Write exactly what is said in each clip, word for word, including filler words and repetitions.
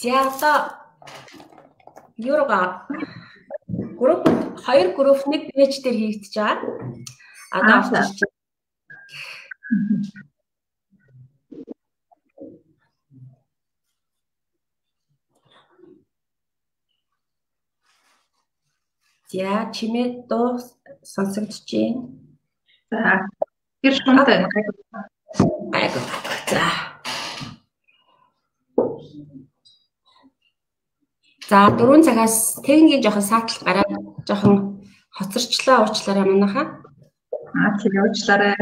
За одоо юурга групп хоёр групп нэг пэйж дээр хийгдэж байгаа. Одоо орж ирж байна. За чимээ дуу сонсогдож байна. За гэр шунтай гайгүй. За. За дөрвөн цагаас техникийн жоохон саатлалт гараад жоохон хоцорчлоо уучлаарай манайхаа. Аа тийм уучлаарай.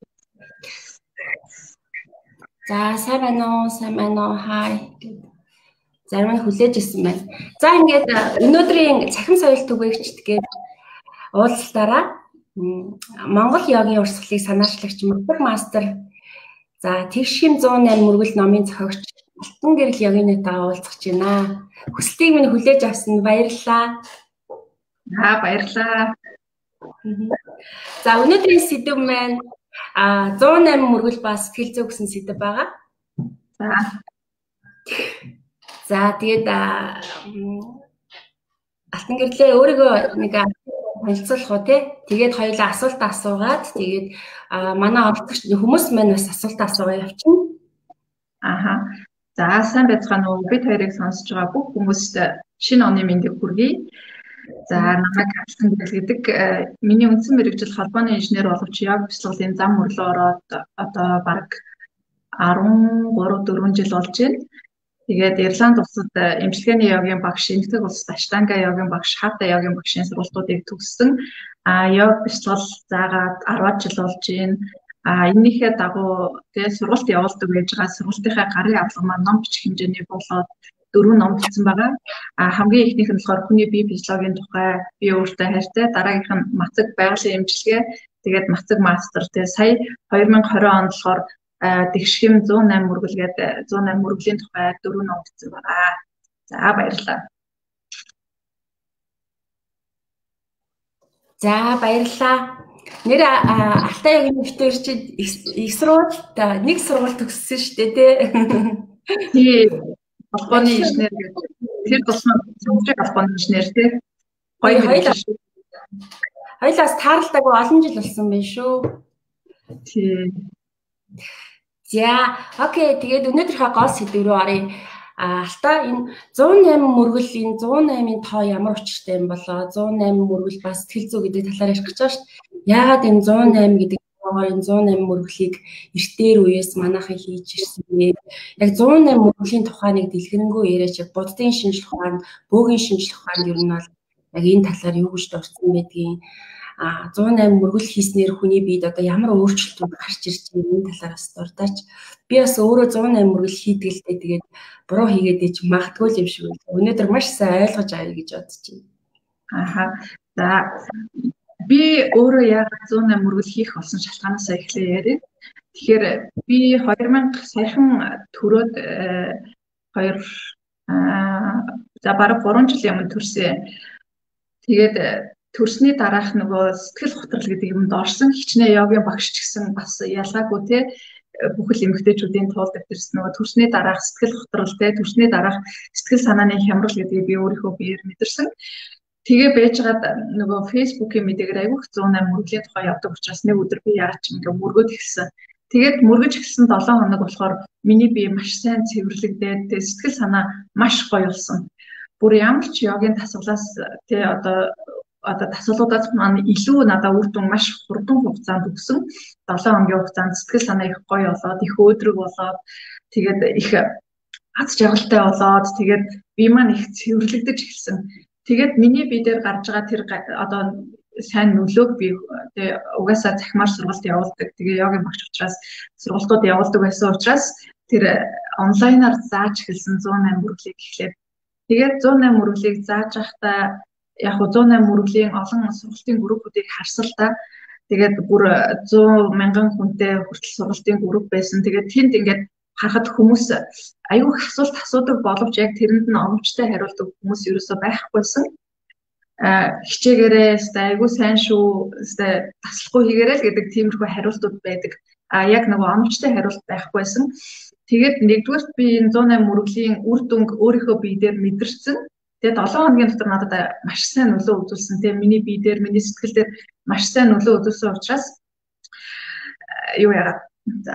За сайн байна уу? Сайн байна уу? Хай. Зарим нь хүлээж ирсэн байна. За ингээд өнөөдрийн цахим соёл түгээгчд гээд уулзалтаараа Монгол йогийн урсгалыг санаачлагч Мөнхөр мастер за Тэгшхэм зуун найман мөргөл номын зохиогч Алтан гэрэл йогинотойгоо уулзах гэж байна. Хүслийг минь хүлээж авсан баярлалаа. Аа баярлалаа. За өнөөдрийн сэдэв маань а зуун найман мөргөл ба сэтгэл зүй гэсэн сэдэв байгаа. За. За тэгээд Алтан гэрлээ өөрийгөө нэг танилцуулах уу тий. Тэгээд хоёулаа асуулт асуугаад тэгээд манай оролцогч хүмүүс маань бас асуулт асуугаа явчихна. Аха. За сайн байцгаана уу? Бид хоёрыг сонсож байгаа бүх хүмүүст шинэ оны мэндийг хүргэе. За намайг Алтан гэрэл гэдэг миний үндсэн мэргэжил холбооны инженер боловч яг бяцлаглалын зам мөрлөө ороод одоо баг13 4 жил болж байна. Тэгээд Ирланд улсад эмчилгээний йогийн багш, Энэтхэг улсад Аштанга йогийн багш, Хата йогийн багшийн сургалтуудыг төгссөн. А йог бяцлал заагаад арван жил болж байна. А энэнийхээ дагуу тэгээд сургалт явуулдаг байж байгаа сургалтынхаа гарын авлага маань ном бичих хэмжээний болоод дөрвөн ном бичсэн байгаа. А хамгийн ихнийх нь болохоор хүний бие физиологийн тухай би өөртөө хайртай, дараагийнх нь мацаг байгалийн эмчилгээ, тэгээд мацаг мастер. Тэгээд сая хоёр мянга и двадцать онд болохоор Тэгшхэм зуун найман мөргөл гэдэг зуун найман мөргөлийн тухай дөрвөн ном бичсэн байгаа. За баярлалаа. За баярлалаа. Нэр Алтай йогийн нэвтэр чи их сургуульд нэг сургууль төгссөн шүү дээ тий. Тийм. Холбооны инженер гэдэг. Тэр тусмаа цэврийн холбооны инженер тий. Хоёр хоёлаа. Хоёлаас тааралдаагүй олон жил болсон байх шүү. Тийм. За окей тэгээд өнөөдрийнхөө гол сэдв рүү оръё. Алтай энэ зуун найман мөргөл энэ зуун наймын тоо ямар учиртай юм болоо? зуун найман мөргөл бас сэтгэл зүй гэдэг талаар ярих гэж байгаа шүү дээ. Яагаад энэ зуун найман гэдэг энэ зуун найман мөргөлийг эртээр үеэс манайхан хийж ирсэн бэ? Яг зуун найман мөргөлийн тухай нэг дэлгэрэнгүй яриач буддын шинжлэх ухаанд, бөөгийн шинжлэх ухаанд ер нь бол яг энэ талаар юу гэж дурдсан байдгийг а зуун найман мөргөл хийснээр хүний биед одоо ямар өөрчлөлтүүд гарч ирж байгаа энэ талаар бас дурдаач. Би бас өөрөө зуун найман мөргөл хийдгэлтэй тэгээд буруу хийгээд ич магадгүй юм шиг байна. Өнөөдөр маш сайн ойлгож авъя гэж бодож байна. Аха. За би өөрөө яг зуун найман мөргөл хийх болсон шалтгаанаас эхлэе яриа. Тэгэхээр би хоёр мянга саяхан төрөөд хоёр за бараг гурван жилийн өмнө төрсөн. Тэгээд төрсний дараах нөгөө сэтгэл готрол гэдэг юмд орсон хичнээн йогийн багш ч гэсэн бас ялгаагүй те бүхэл эмэгтэйчүүдийн тулд дэвтэрсэн нөгөө төрсний дараах сэтгэл готрол те төрсний дараах сэтгэл санааны хямрал гэдгийг би өөрийнхөө биеэр мэдэрсэн. Тэгээ байжгаад нөгөө фэйсбүүкийн мэдээгээр айгүйх зуун найман мөргөлийн тухай явдаг учраас нэг өдөр би яагаад ч ингээ мөргөд эхэлсэн. Тэгээд мөргөж эхэлсэн долоон хоног болохоор миний бие маш сайн цэвэрлэгдээд те сэтгэл санаа маш гоё болсон. Бүр ямар ч йогийн тасгалаас те одоо одоо тасгалуудаас маань илүү надад үр дүн маш хурдан хугацаанд өгсөн. долоон хоногийн хугацаанд сэтгэл санаа их гоё болоод, их өөдрөг болоод, тэгээд их аз жаргалтай болоод, тэгээд бие маань их цэвэрлэгдэж эхэлсэн. Тэгээд миний бие дээр гарч байгаа тэр одоо сайн нөлөөг би тэгээд угаасаа захимаар сургалт явуулдаг. Тэгээд йогийн багш учраас сургалтууд явуулдаг байсан учраас тэр онлайнаар зааж эхэлсэн зуун найман мөргөлийг эхлээд тэгээд зуун найман мөргөлийг зааж байхдаа яг хөө зуун найман мөргөлийн олон сургалтын группүүдийг харсалтаа тэгээд бүр зуун мянган хүнтэй хүртэл сургалтын групп байсан. Тэгээд тэнд ингээд харахад хүмүүс аюул их асуулт асуудаг боловч яг тэрэнд нь оновчтой хариулдаг хүмүүс ерөөсөө байхгүйсэн. А хичээгээрээ өстэй аюул сайн шүү, өстэй таслахгүй хийгээрэй л гэдэг тиймэрхүү хариултууд байдаг. А яг нөгөө оновчтой хариулт байхгүйсэн. Тэгээд нэгдүгээр би энэ зуун найман мөрөглийн үр дүнг өөрийнхөө бие дээр мэдэрсэн. Тэгээд долоон хоногийн дотор надад маш сайн нөлөө үзүүлсэн. Тэгээд миний бие дээр, миний сэтгэл дээр маш сайн нөлөө үзүүлсэн учраас юу яагаад за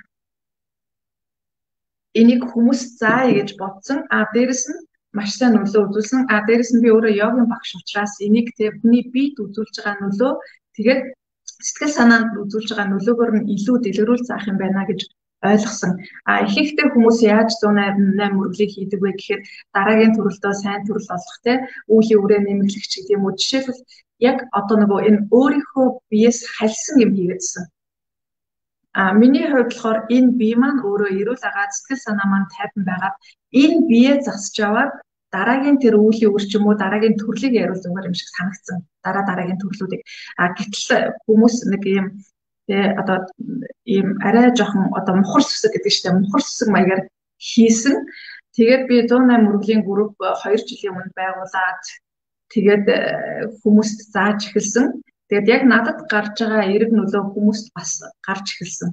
энийг хүмүүс заая гэж бодсон. А дээрэс нь маш сайн нөлөө үзүүлсэн. А дээрэс нь би өөрөө йогийн багш учраас энийг тэг хүний биед үзүүлж байгаа нөлөө тэгээд сэтгэл санаанд үзүүлж байгаа нөлөөгөөр нь илүү дэлгэрүүл заах юм байна гэж ойлгосон. А их ихтэй хүмүүс яаж зуун найман мөрөглийг хийдэг вэ гэхээр дараагийн төрөлдөө сайн төрөл олох те үүлийн үрээ нэмэгдэх ч гэдэг юм уу. Жишээлбэл яг одоо нөгөө энэ өөрийнхөө биеэс халсан юм хийгээдсэн. А миний хувьд болохоор энэ бие маань өөрөө эрүүл агаад сэтгэл санаа маань тайван байгаад энэ бие засч аваад дараагийн тэр үүлийн үр ч юм уу дараагийн төрлийг яриулсан юм шиг санагдсан. Дараа дараагийн төрлүүдийг. А гэтэл хүмүүс нэг юм тэ одоо ийм арай жоохон одоо мухар сүсэг гэдэг чинь мухар сүсэг маягаар хийсэн. Тэгээд би зуун найман мөрөглийн групп хоёр жилийн өмнө байгуулад тэгээд хүмүүст зааж эхэлсэн. Тэгээд яг надад гарч байгаа эрг нөлөө хүмүүст бас гарч эхэлсэн.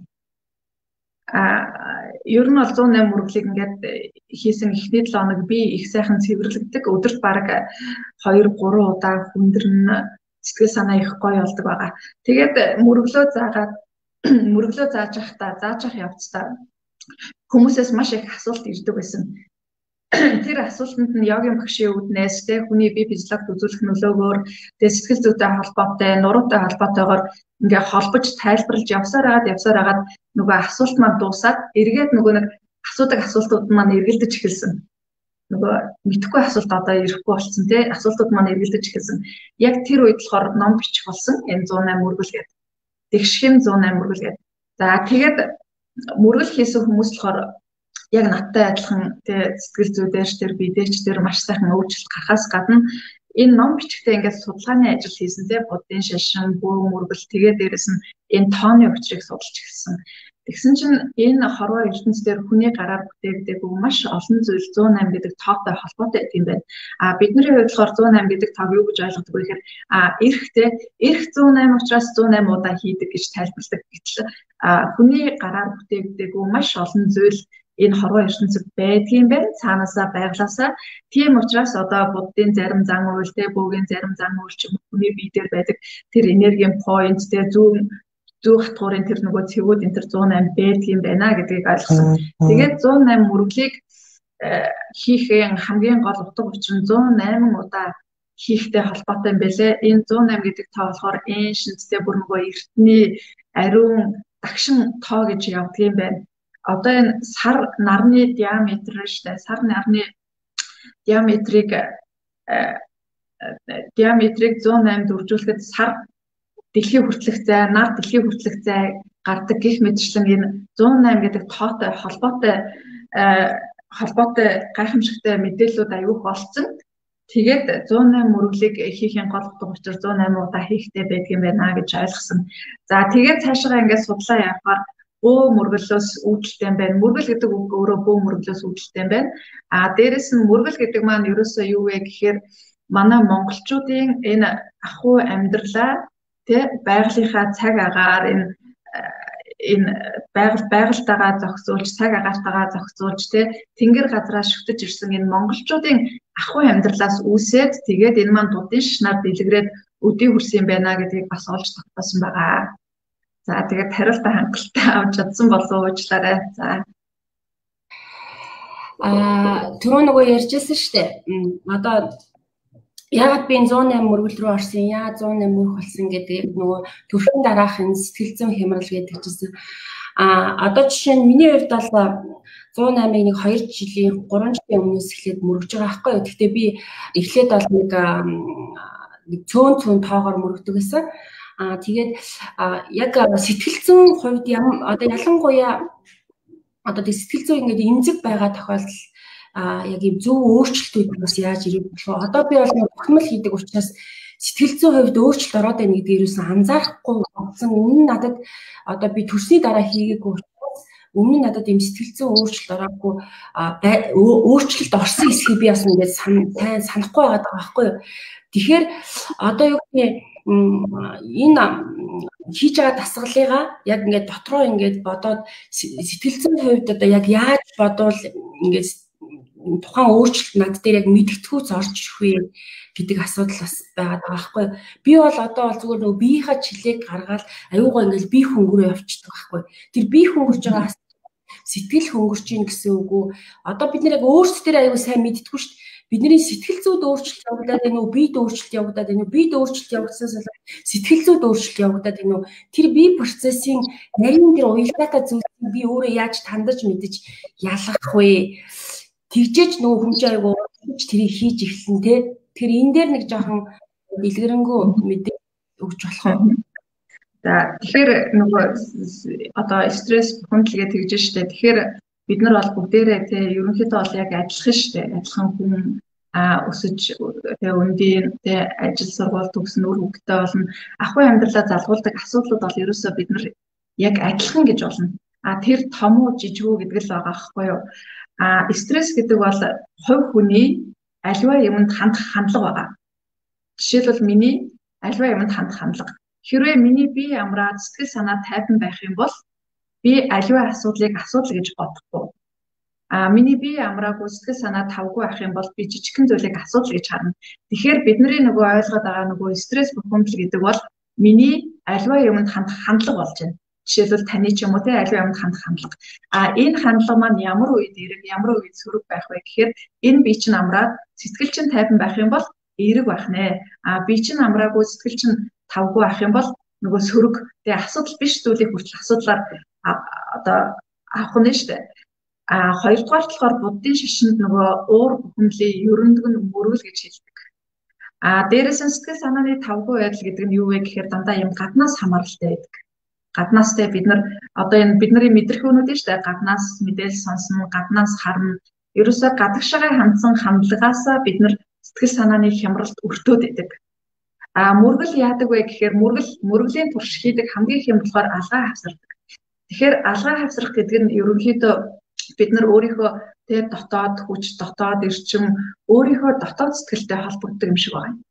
А ер нь бол зуун найман мөрөглийг ингээд хийсэн эхний долоо хоног би их сайхан цэвэрлэгдэг. Өдөрт бараг хоёр гурван удаа хүндэрнэ сэтгэл санаа их гоё болдог байгаа. Тэгээд мөрөглөө заагаад мөрөглөө зааж явахдаа зааж явах явцдаа хүмүүсээс маш их асуулт ирдэг байсан. Тэр асуултанд нь йогийн багшийн үүднээс тэ хүний бие физиологид үзүүлэх нөлөөгөөр тэ сэтгэл зүйтэй холбоотой, нуруутай холбоотойгоор ингээ холбож тайлбарлаж явсаар агаад явсаар агаад нөгөө асуулт маань дуусаад эргээд нөгөө нэг асуудаг асуултууд маань эргэлдэж эхэлсэн. Нөгөө мэдхгүй асуулт одоо ирэхгүй болсон тий асуултууд маань эргэлдэж эхэлсэн. Яг тэр үед болохоор ном бичих болсон. Энэ зуун найман мөргөл гэдэг. Тэгшхэн зуун найман мөргөл гэдэг. За тэгээд мөргөл хийсэн хүмүүс болохоор яг надтай адилхан тий сэтгэл зүй дээрч тэр бидээч тэр маш сайхан өөрчлөлт гарахаас гадна энэ ном бичгтээ ингээд судалгааны ажил хийсэн тий будын шашин, бөө мөргөл тэгээд дээрэс нь энэ тооны учрыг судалж эхэлсэн. Тэгсэн чинь энэ хорвоо ертөнцийн хүний гараар бүтээгдэг маш олон зүйл зуун найман гэдэг тоотой холбоотой юм байна. А бидний хувьд болохоор зуун найман гэдэг тоог юу гэж ойлгодог вэ гэхээр а эрхтэй эрх зуун найман учраас зуун найман удаа хийдэг гэж тайлбарладаг. Гэтэл а хүний гараар бүтээгдэг маш олон зүйл энэ хорвоо ертөнцид байдгийн байна. Цаанаасаа байглаасаа. Тийм учраас одоо буддын зарим зан үйл, тэ бөөгийн зарим зан үйл ч хүний бие дээр байдаг тэр энергийн point, тэ зүүн зүүх хатгуурын тэр нөгөө цэгүүд энэ тэр зуун найман байдгийн байна гэдгийг ойлгосон. Тэгээд зуун найман мөрөглийг хийхээ хамгийн гол утга учир нь зуун найман удаа хийхтэй холбоотой юм байлээ. Энэ зуун найман гэдэг тоо болохоор ancient тэ бүр нөгөө эртний ариун дагшин тоо гэж явдаг юм байна. Одоо энэ сар нарны диаметр штэ сар нарны диаметрийг диаметрийг зуун найманд үржүүлэхэд сар дэлхийн хүртэлх зай, нар дэлхийн хүртэлх зай гардаг гэх мэтчлэн энэ зуун найман гэдэг тоотой холбоотой холбоотой гайхамшигтай мэдээллүүд аюух олцсон. Тэгээд зуун найман мөрөглийг хийхийн гол утга учир зуун найман удаа хийхтэй байдаг юм байна гэж ойлгосон. За тэгээд цаашаа ингээд судлаа явахаар бөө мөргөлөөс үүдэлтэй юм байна. Мөргөл гэдэг үг өөрөө бөө мөргөлөөс үүдэлтэй юм байна. А дээрэс нь мөргөл гэдэг маань ерөөсөө юу вэ гэхээр манай монголчуудын энэ ахуй амьдралаа тэ байгалийнхаа цаг агаар энэ энэ байгаль байгальтайгаа зохицуулж, цаг агаартайгаа зохицуулж тэ тэнгэр газраа шүтэж ирсэн энэ монголчуудын ахуй амьдралаас үүсээд тэгээд энэ маань дудын шашнаар дэлгэрээд өдий хүрсэн юм байна гэдгийг бас олж тогтоосон байгаа. За тэгээд хариултаа хангалттай авч чадсан болов уу уучлаарай. За. Аа түрүү нөгөө ярьжсэн шүү дээ. Одоо яагаад би зуун найман мөргөл рүү орсон, яа зуун найман мөрөх болсон гэдэг нөгөө төрхөн дараахын сэтгэл зүйн хямрал гэдэг чинь. Аа одоо жишээ нь миний хувьд бол зуун наймыг нэг хоёр жилийн гурван жилийн өмнөөс эхлээд мөргөж байгаа байхгүй юу. Гэхдээ би эхлээд бол нэг нэг цөөн цөөн тоогоор мөргөдөг гэсэн. Аа тэгээд яг сэтгэл зүйн хувьд ям одоо ялангуяа одоо тэг сэтгэл зүй ингээд эмзэг байгаа тохиолдол а яг ийм зөв өөрчлөлтүүд бас яаж ирэх болов. Одоо би бол тогтмол хийдэг учраас сэтгэл зүйн хувьд өөрчлөлт ороод байна гэдгийг юусэн анзаарахгүй болсон. Өмнө нь надад одоо би төрсний дараа хийгээгүй учраас өмнө нь надад ийм сэтгэл зүйн өөрчлөлт ороогүй өөрчлөлт орсон хэсгийг би бас ингээд сайн санахгүй байгаа байхгүй юу. Тэгэхээр одоо юу гэх юм энэ хийж байгаа дасгалыгаа яг ингээд дотроо ингээд бодоод сэтгэл зүйн хувьд одоо яг яаж бодвол ингээд тухайн өөрчлөлт над дээр яг мэдгэдэггүйц орж ирэх вэ гэдэг асуудал бас байгаа байхгүй. Би бол одоо бол зүгээр нөгөө биеийнхаа чилээг гаргаад аюугаа ингээд бие хөнгөрөө явчихдаг байхгүй. Тэр бие хөнгөрж байгаа сэтгэл хөнгөрч ийн гэсэн үг үү? Одоо бид нэр яг өөрсдөө аюу сайн мэддэггүй шүү дээ. Бидний сэтгэл зүйд өөрчлөлт явагдаад байна уу? Биед өөрчлөлт явагдаад байна уу? Биед өөрчлөлт явагдсанаас сэтгэл зүйд өөрчлөлт явагдаад байна уу? Тэр бие процессын нарийн тэр уялдаатай зүйлсийг би өөрөө яаж тандаж мэдэж ялгах вэ? Тэгжээж нөгөө хүмжээ аягүй ч тэрийг хийж эхэлсэн те. Тэр энэ дээр нэг жоохон дэлгэрэнгүй мэдээ өгч болох уу? За тэгэхээр нөгөө одоо стресс бүхэмдлэгээ тэгж штэ. Тэгэхээр бид нар бол бүгдээрээ те ерөнхийдөө бол яг адилхан штэ. Адилхан хүн а өсөж те өндийн те ажил сургууль төгсөн үр хөвгтэй болно. Ахуй амьдралаа залгуулдаг асуудлууд бол ерөөсөө бид нар яг адилхан гэж болно. А тэр том уу жижиг үү гэдэг л байгаа байхгүй юу? А стресс гэдэг бол хувь хүний аливаа юмд хандах хандлага байгаа. Жишээлбэл миний аливаа юмд хандах хандлага. Хэрвээ миний бие амраад сэтгэл санаа тайван байх юм бол би аливаа асуудлыг асуудал гэж бодохгүй. А миний бие амраагүй сэтгэл санаа тавгүй байх юм бол би жижигхэн зүйлийг асуудал гэж харна. Тэгэхээр бидний нөгөө ойлгоод байгаа нөгөө стресс бүхэмдэл гэдэг бол миний аливаа юмд хандах хандлага болж байна. Жишээлбэл таны ч юм уу те аливаа юмд хандах хандлага. А энэ хандлага маань ямар үед эрэг, ямар үед сөрөг байх вэ гэхээр энэ бие чинь амраад сэтгэл чинь тайван байх юм бол эрэг байх нэ. А бие чинь амраагүй сэтгэл чинь тавгүй байх юм бол нөгөө сөрөг тэгээ асуудал биш зүйлийг хүртэл асуудлаар одоо авах нь шүү дээ. А хоёрдугаар болохоор буддын шашинд нөгөө уур бүхэмлийн ерөндөг нь мөргөл гэж хэлдэг. А дээрээс нь сэтгэл санааны тавгүй байдал гэдэг нь юу вэ гэхээр дандаа юм гаднаас хамааралтай байдаг. Гаднаас те бид нар одоо энэ бидний мэдрэхүүнүүд нь шүү дээ. Гаднаас мэдээлэл сонсно, гаднаас харна. Ерөөсөө гадагшаа хандсан хандлагаасаа бид нар сэтгэл санааны хямралд өртөөд байдаг. А мөргөл яадаг вэ гэхээр мөргөл мөргөлийн турш хийдэг хамгийн хэм болохоор алгаа хавсардаг. Тэгэхээр алгаа хавсрах гэдэг нь ерөнхийдөө бид нар өөрийнхөө тэ дотоод хүч, дотоод эрчим, өөрийнхөө дотоод сэтгэлтэй холбогддог юм шиг байна.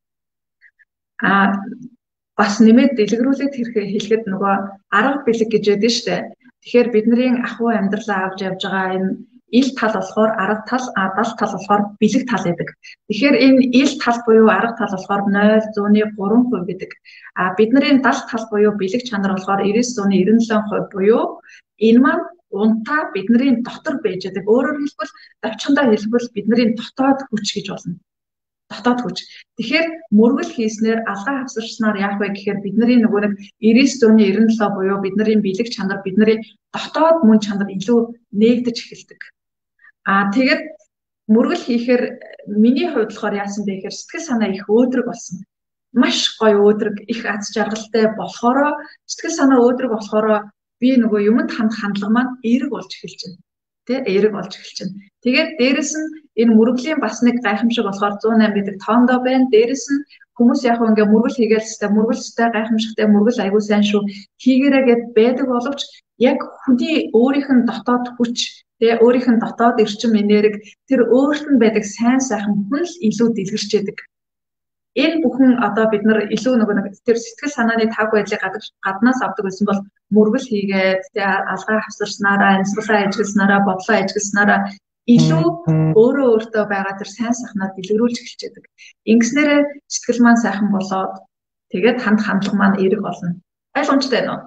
А бас нэмээд дэлгэрүүлээд хэлэхэд нөгөө арга бэлэг гэж яддаг шүү дээ. Тэгэхээр бидний ахуй амьдралаа авч явж байгаа энэ ил тал болохоор арга тал, а дал тал болохоор бэлэг тал гэдэг. Тэгэхээр энэ ил тал буюу арга тал болохоор нуль зууны гурван хувь гэдэг. А бидний дал тал буюу бэлэг чанар болохоор девять зууны девяносто семь хувь буюу энэ маань унтаа бидний дотор байж байгаа. Өөрөөр хэлбэл давчхандаа хэлбэл бидний дотоод хүч гэж болно. Дотоод хүч. Тэгэхээр мөргөл хийснээр алгаа хавсарчнаар яах вэ гэхээр бидний нөгөө нэг девять зууны девяносто семь буюу бидний бэлэг чанар, бидний дотоод мөн чанар илүү нээгдэж эхэлдэг. А тэгээд мөргөл хийхээр миний хувьд болохоор яасан бэ гэхээр сэтгэл санаа их өөдрөг болсон. Маш гоё өөдрөг, их аз жаргалтай болохоро сэтгэл санаа өөдрөг болохоро би нөгөө юмд ханд хандлага маань эерэг болж эхэлж байна. Тэ эерэг болж эхэлж байна. Тэгээд дээрэс нь энэ мөргөлийн бас нэг гайхамшиг болохоор сто осем гэдэг тоондоо байна. Дээрэс нь хүмүүс яг ингээ мөргөл хийгээл хэвээр мөргөлстэй гайхамшигтай мөргөл аягүй сайн шүү. Хийгээрээ гэд байдаг боловч яг хүний өөрийнх нь дотоод хүч тэгээ өөрийнх нь дотоод эрчим энерги тэр өөрт нь байдаг сайн сайхан бүхэн л илүү дэлгэрчээдэг. Энэ бүхэн одоо бид нар илүү нөгөө нэг тэр сэтгэл санааны таг байдлыг гаднаас авдаг байсан бол мөргөл хийгээд тэгээ алгаа хавсарснараа, амьсгалаа ажигласнараа, бодлоо ажигласнараа илүү өөрөө өөртөө байгаа тэр сайн сайхнаа дэлгэрүүлж эхэлчихэдэг. Ингэснээрээ сэтгэл маань сайхан болоод тэгээд ханд хандлага маань эерэг болно. Ойлгомжтой байна уу?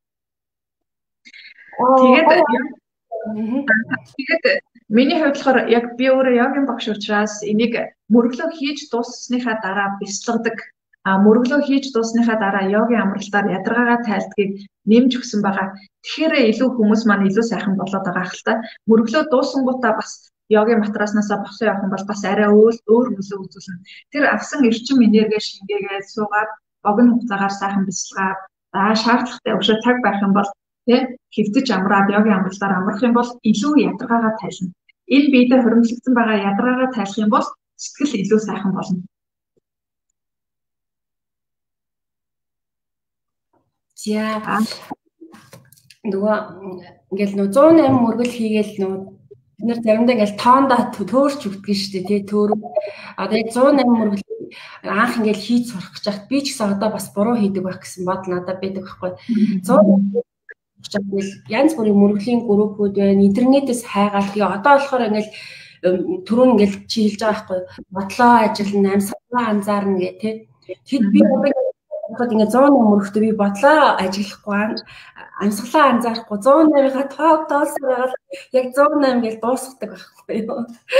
Тэгээд тэгээд миний хувьд болохоор яг би өөрөө йогийн багш учраас энийг мөргөлөө хийж дууссныхаа дараа бяцлагдаг. А мөргөлөө хийж дуусныхаа дараа йогийн амралтаар ядаргаагаа тайлдгийг нэмж өгсөн байгаа. Тэгэхээр илүү хүмүүс маань илүү сайхан болоод байгаа хэл та. Мөргөлөө дуусангуудаа бас йогийн матрааснасаа босоо явах юм бол бас арай өөр өөр нөлөө үзүүлнэ. Тэр авсан эрчим энерги шингээгээд суугаад богино хугацаагаар сайхан бяцлагаад аа шаардлагатай өшөө цаг байх юм бол тэ хэвдэж амраад йогийн амралтаар амрах юм бол илүү ядаргаагаа тайлна. Энэ биедээ хуримтлагдсан байгаа ядаргаагаа тайлах юм бол сэтгэл илүү сайхан болно. За нөгөө ингээл нөө сто осем мөргөл хийгээл нөө бид нар заримдаа ингээл тоондоо төөрч өгдөг шүү дээ тий төөр. Одоо яг сто осем мөргөл анх ингээл хийж сурах гэж байхад би ч гэсэн одоо бас буруу хийдэг байх гэсэн бодол надад байдаг байхгүй. зуун ингээл янз бүрийн мөрөглийн группүүд байна. Интернетээс хайгаад тэгээ одоо болохоор ингээл түрүүн ингээл чи хэлж байгаа байхгүй. Бодлоо ажиллана, амьсгалаа анзаарна гэх тий. Тэгэхэд би одоо ингээд зуун мөрөгтөө би бодлоо ажиллахгүй амьсгалаа анзаарахгүй зуун наймынхаа тоог тоолсон байгаад яг зуун найм гэж дуусгадаг байхгүй юу.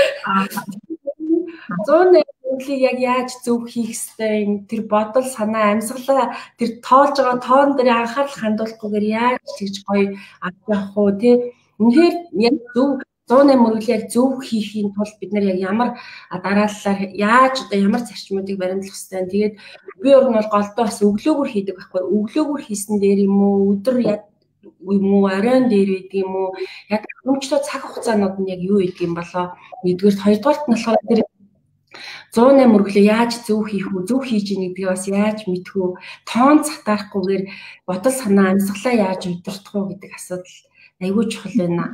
зуун наймыг яг яаж зөв хийх ёстой тэр бодол санаа амьсгалаа тэр тоолж байгаа тоон дээр анхаарал хандуулахгүйгээр яаж тэгж гоё авч явах уу тий. Үнэхээр яг зөв зуун найм мөрөглийг зөв хийхийн тулд бид нар яг ямар дараалалаар яаж одоо ямар зарчмуудыг баримтлах ёстой. Тэгээд би өөр нь бол голдоо бас өглөөгөр хийдэг байхгүй. Өглөөгөр хийсэн дээр юм уу өдөр яг юм уу оройн дээр байдаг юм уу яг хөвчлөө цаг хугацаанууд нь яг юу гэдэг юм болоо. Нэгдүгээр хоёрдугаарт нь болохоор тэр зуун найм мөрөглөө яаж зөв хийх үү зөв хийж ийн гэдгийг бас яаж мэдэх үү тоон цатаарахгүйгээр бодол санаа амьсгалаа яаж удирдах уу гэдэг асуудал айгүй чухал байна.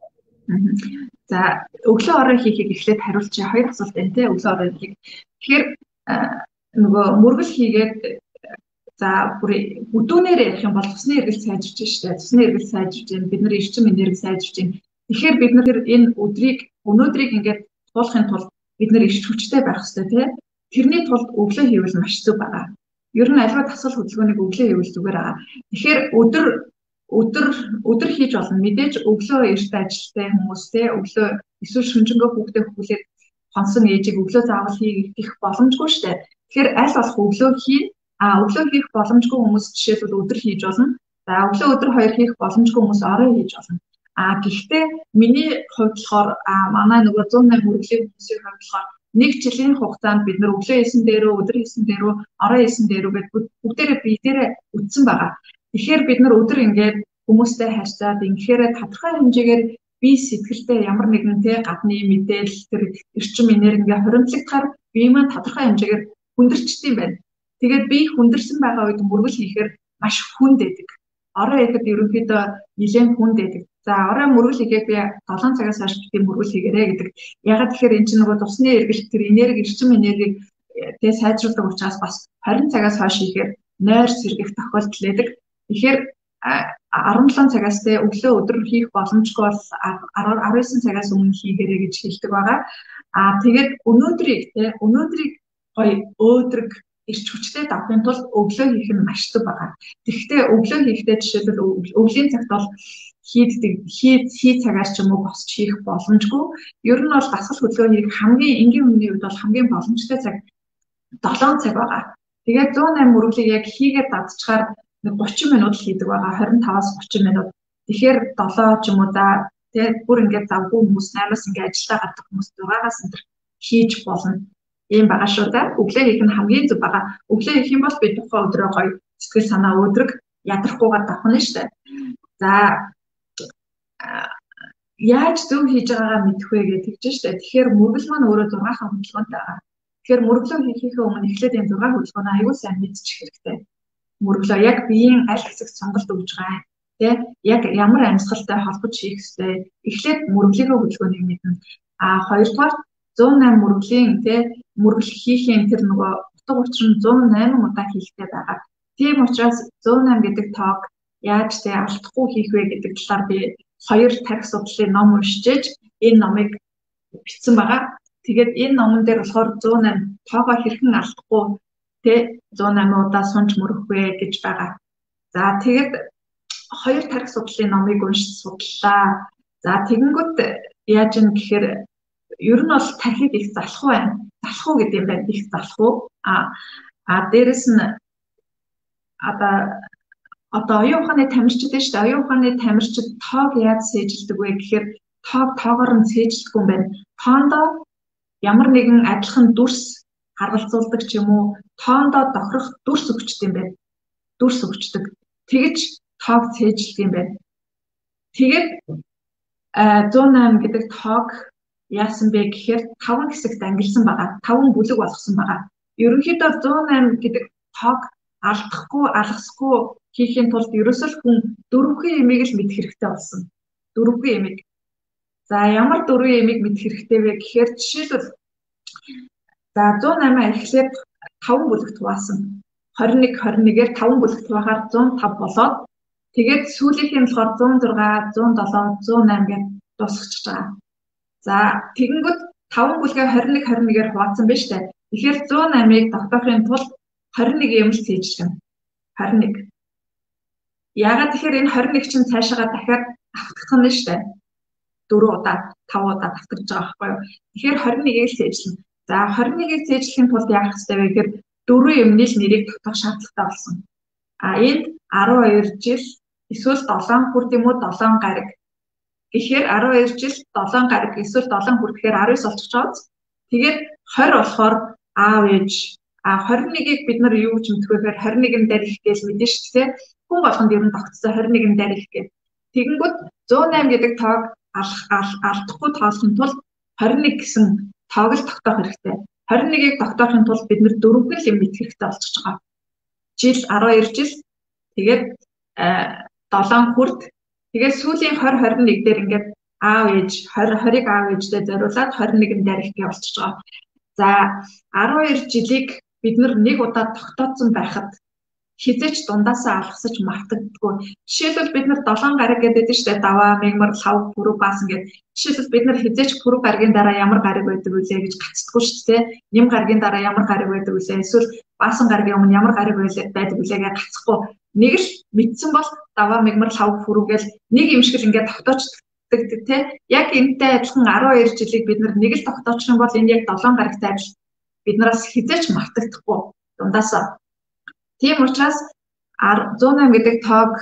За өглөө орой хийхийг эхлээд хариулчих. Хоёр асуулт байна те өглөө орой хийх. Тэгэхээр нөгөө мөргөл хийгээд за бүр өдүүнээр ярих юм бол цусны эргэлт сайжирч штэ. Цусны эргэлт сайжирч юм. Бидний эрчим энерги сайжирч юм. Тэгэхээр бид нар энэ өдрийг өнөөдрийг ингээд туулахын тулд бид нар эрч хүчтэй байх хэрэгтэй те. Тэрний тулд өглөө хийвэл маш зөв байгаа. Ер нь аливаа дасгал хөдөлгөөнийг өглөө хийвэл зүгээр байгаа. Тэгэхээр өдөр өдөр өдөр хийж болно. Мэдээж өглөө эрт ажилтай хүмүүс те өглөө эсвэл шөнжөнгөө хүүхдээ хөвлөд хонсон ээжийг өглөө заавал хийх боломжгүй шүү дээ. Тэгэхээр аль болох өглөө хийн. А өглөө хийх боломжгүй хүмүүс жишээлбэл өдөр хийж болно. За өглөө өдөр хоёр хийх боломжгүй хүмүүс орой хийж болно. А гэхдээ миний хувьд болохоор а манай нөгөө зуун найм мөрөглийн хүмүүсийн хувьд болохоор нэг жилийн хугацаанд бид нар өглөө хийсэн дээрөө өдөр хийсэн дээрөө орой хийсэн дээрөө гэдэг бүгдээрээ бие дээрээ үтсэн байгаа. Тэгэхээр бид нар өдөр ингээд хүмүүстэй харьцаад ингэхээр тодорхой хэмжээгээр бие сэтгэлдээ ямар нэгэн тэ гадны мэдээлэл тэр эрчим энерги хоримтлагдахаар бие маань тодорхой хэмжээгээр хүндэрчдэг юм байна. Тэгээд бие хүндэрсэн байгаа үед мөргөл хийхээр маш хүнд байдаг. Орой ихэд ерөнхийдөө нэлээд хүнд байдаг. За орой мөргөл хийгээд би долоон цагаас хойш би мөргөл хийгээрэй гэдэг. Ягаад тэгэхээр энэ чинь нөгөө тусны эргэлт тэр энерги эрчим энергийг тэ сайжруулдаг учраас бас харин цагаас хойш хийхээр нойр сэргэх тохиолдол байдаг. Тэгэхээр арван долоон цагаас тэ өглөө өдөр хийх боломжгүй бол арван нисан цагаас өмнө хийгээрэй гэж хэлдэг байгаа. Аа тэгээд өнөөдрийг тэ өнөөдрийг гоё өөдрөг эрч хүчтэй давахын тулд өглөө хийх нь маш зөв байгаа. Тэгэхдээ өглөө хийхдээ жишээлбэл өвлийн цагт бол хийдэг хий хий цагаар ч юм уу босч хийх боломжгүй. Ер нь бол дасгал хөдөлгөөнийг хамгийн энгийн хүний хувьд бол хамгийн боломжтой цаг долоон цаг байгаа. Тэгээд зуун найм мөрөглийг яг хийгээд дадчихаар гучин минут л хийдэг байгаа. хорин таваас гучин минут. Тэгэхээр долоо ч юм уу за тэгээд бүр ингээд завгүй хүмүүс наймаас ингээд ажилдаа гардаг хүмүүс дугаагаас энэ хийж болно. Ийм байгаа шүү да. Өглөө хийх нь хамгийн зөв байгаа. Өглөө хийх юм бол би тухайн өдрөө гоё сэтгэл санаа өөдрөг ядрахгүйгээр давах нь шүү дээ. За яаж зөв хийж байгаагаа мэдэх вэ гэж тэгж шүү дээ. Тэгэхээр мөргөл маань өөрөө зургаахан хөдөлгөөнтэй байгаа. Тэгэхээр мөргөлөө хийхээ өмнө эхлээд энэ зургаа хөдөлгөөнөө аюул сайн мэдчих хэрэгтэй. Мөргөлөө яг биеийн аль хэсэгт сонголт өгж байгаа тий яг ямар амьсгалтай холбож хийх ёстой. Эхлээд мөргөлийн хөдөлгөөнийг мэднэ. А хоёрдугаар зуун найм мөргөлийн тий мөргөл хийхийн тэр нөгөө утга учир нь зуун найм удаа хийхтэй байгаа. Тийм учраас зуун найм гэдэг тоог яаж тий алдахгүй хийх вэ гэдэг талаар би хоёр тарих судлалын ном уншиж энэ номыг бичсэн байгаа. Тэгээд энэ номон дээр болохоор зуун найм тоогоо хэрхэн алдахгүй тий зуун найм удаа сунж мөрөх вэ гэж байгаа. За тэгээд хоёр тарих судлалын номыг уншиж судлаа. За тэгэнгүүт яаж юм гэхээр ер нь бол тархийг их залах байна. Залах уу гэдэг юм байна. Их залах уу? А а дээрэс нь одоо одоо оюун ухааны тамирчид шүү дээ. Оюун ухааны тамирчид тоог яаж сээжилдэг вэ гэхээр тоог тоогоор нь сээжилдэг юм байна. Тоондоо ямар нэгэн адилхан дүрс харгалзуулдаг ч юм уу, тоондоо тохирох дүрс өгчдөг юм байна. Дүрс өгчдөг. Тэгэж тоог сээжилдэг юм байна. Тэгээд зуун найм гэдэг тоог яасан бэ гэхээр таван хэсэгт ангилсан байгаа. Таван бүлэг болгосон байгаа. Ерөнхийдөө зуун найм гэдэг тоог алдахгүй, алгасгүй хийхин тулд ерөөсөө хүн дөрвөн ямиг л мэдэх хэрэгтэй болсон. Дөрвөн ямиг. За ямар дөрвөн ямиг мэдэх хэрэгтэй вэ гэхээр жишээлбэл за зуун наймаа эхлээд таван бүлэгт хуваасан. двадцать один двадцать один-ээр таван бүлэгт хуваахаар зуун тав болоод тэгээд сүүлийнх нь болохоор зуун зургаан, зуун долоо, зуун найман гэж дуусчихж байгаа. За тэгэнгүүт таван бүлгээ двадцать один двадцать один-ээр хуваацсан биз дээ. Тэгэхээр зуун наймыг тогтоохын тулд двадцать нэг юм л цээжлэн. двадцать нэг. Яагаад тэгэхээр энэ двадцать нэг чинь цаашаага дахиад автагдах нь шүү дээ. дөрвөн удаа, таван удаа автагдж байгаа байхгүй юу? Тэгэхээр двадцать нэг-ийг цээжлэн. За двадцать нэг-ийг цээжлэхийн тулд яах хэрэгтэй вэ гэхээр дөрвөн юмны л нэрийг тогтоох шаардлагатай болсон. А энд арван хоёр жил эсвэл долоон хүрд юм уу долоон гариг. Тэгэхээр арван хоёр жил долоон гариг эсвэл долоон хүрд гэхээр арван девять болчихж байгаа. Тэгээд двадцать болохоор аав ээж. А двадцать нэг-ийг бид нар юу гэж мэдэх вэ гэхээр двадцать нэгэн дарих гэж мэдэн шүү дээ. Хүн болгонд ер нь тогтцоо двадцать нэгэн дарих гэж. Тэгэнгүүт зуун найман гэдэг тоог алдахгүй тоолохын тулд двадцать нэг гэсэн тоог л тогтоох хэрэгтэй. двадцать нэг-ийг тогтоохын тулд бид нэр дөрвөн юм мэдэх хэрэгтэй болчихж байгаа. Жил арван хоёр жил тэгээд долоон хүрд тэгээд сүүлийн двадцать двадцать нэг дээр ингээд аав ээж двадцать двадцать-ыг аав ээжтэй зориулаад двадцать нэгэн дарих гэж болчихж байгаа. За арван хоёр жилийг бид нэг удаа тогтооцсон байхад хизээч дундаасаа алгасаж мартагддаггүй. Жишээлбэл бид нар долоон гариг гэдэг нь шүү дээ. Даваа, мегмар, лав, пүрэг баасан гэдэг. Жишээлбэл бид нар хизээч пүрэг гаригийн дараа ямар гариг байдаг вэ гэж гацдаггүй шүү дээ. Ням гаригийн дараа ямар гариг байдаг вэ? Эсвэл баасан гаригийн өмнө ямар гариг байдаг вэ гэж гацхгүй. Нэг л мэдсэн бол даваа, мегмар, лав, пүрэг гэл нэг юм шиг л ингээд тогтоочдаг те. Яг энэтэй адилхан арван хоёр жилийг бид нар нэг л тогтоочих юм бол энэ яг долоон гаригтай адил биднээс хизээч мартагдахгүй дундаасаа. Тийм учраас зуун найман гэдэг тоог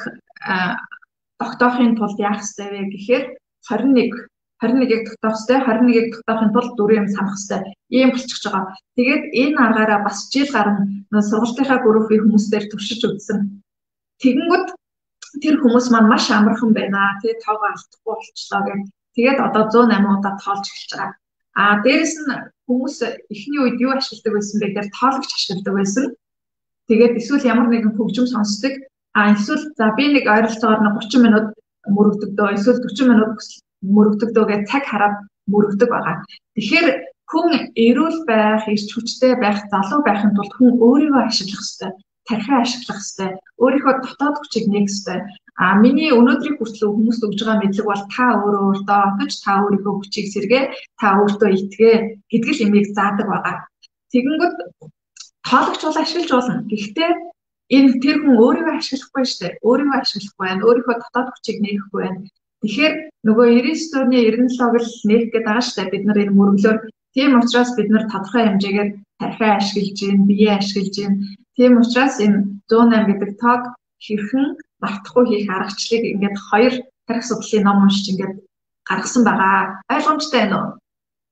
тогтоохын тулд яах ёстой вэ гэхээр двадцать нэг двадцать нэг-ийг тогтоох ёстой. двадцать нэг-ийг тогтоохын тулд дөрвөн юм санах ёстой. Ийм болчихж байгаа. Тэгээд энэ аргаараа бас жил гарна сургалтынхаа группийн хүмүүстээр туршиж үзсэн. Тэгэнгүүт тэр хүмүүс маань маш амархан байна. Тэгээ тоогоо алдахгүй болчихлоо гэх. Тэгээд одоо зуун найман удаа тоолж эхэлж байгаа. А дээрэс нь хүмүүс эхний үед юу ашигладаг байсан бэ гэхээр тоологч ашигладаг байсан. Тэгээд эсвэл ямар нэгэн хөгжим сонсдог. А эсвэл за би нэг ойролцоогоор тридцать минут мөрөгдөгдөө, эсвэл forty минут мөрөгдөгдөө гэж цаг хараад мөрөгдөг байгаа. Тэгэхээр хүн эрүүл байх, эрч хүчтэй байх, залуу байхын тулд хүн өөрийгөө ашиглах ёстой, тархиа ашиглах ёстой, өөрийнхөө дотоод хүчийг нээх ёстой. А миний өнөөдрийн хүртэл хүмүүст өгж байгаа мэдлэг бол та өөрөө өөртөө отож, та өөрийнхөө хүчийг сэргээ, та өөртөө итгэ гэдэг л имийг заадаг байгаа. Тэгэнгүүт тоологч бол ашиглаж болно. Гэхдээ энэ тэр хүн өөрийгөө ашиглахгүй шүү дээ. Өөрийгөө ашиглахгүй байна. Өөрийнхөө дотоод хүчийг нээхгүй байна. Тэгэхээр нөгөө девяносто төвний ninety seven-ыг л нээх гэдэг байгаа шүү дээ. Бид нар энэ мөрөглөөр тийм учраас бид нар тодорхой хэмжээгээр тархиа ашиглаж гин, биеэ ашиглаж гин. Тийм учраас энэ зуун найман гэдэг тоог хэрхэн мартахгүй хийх аргачлалыг ингээд хоёр тарих судлалын ном уншиж ингээд гаргасан байгаа. Ойлгомжтой байна уу?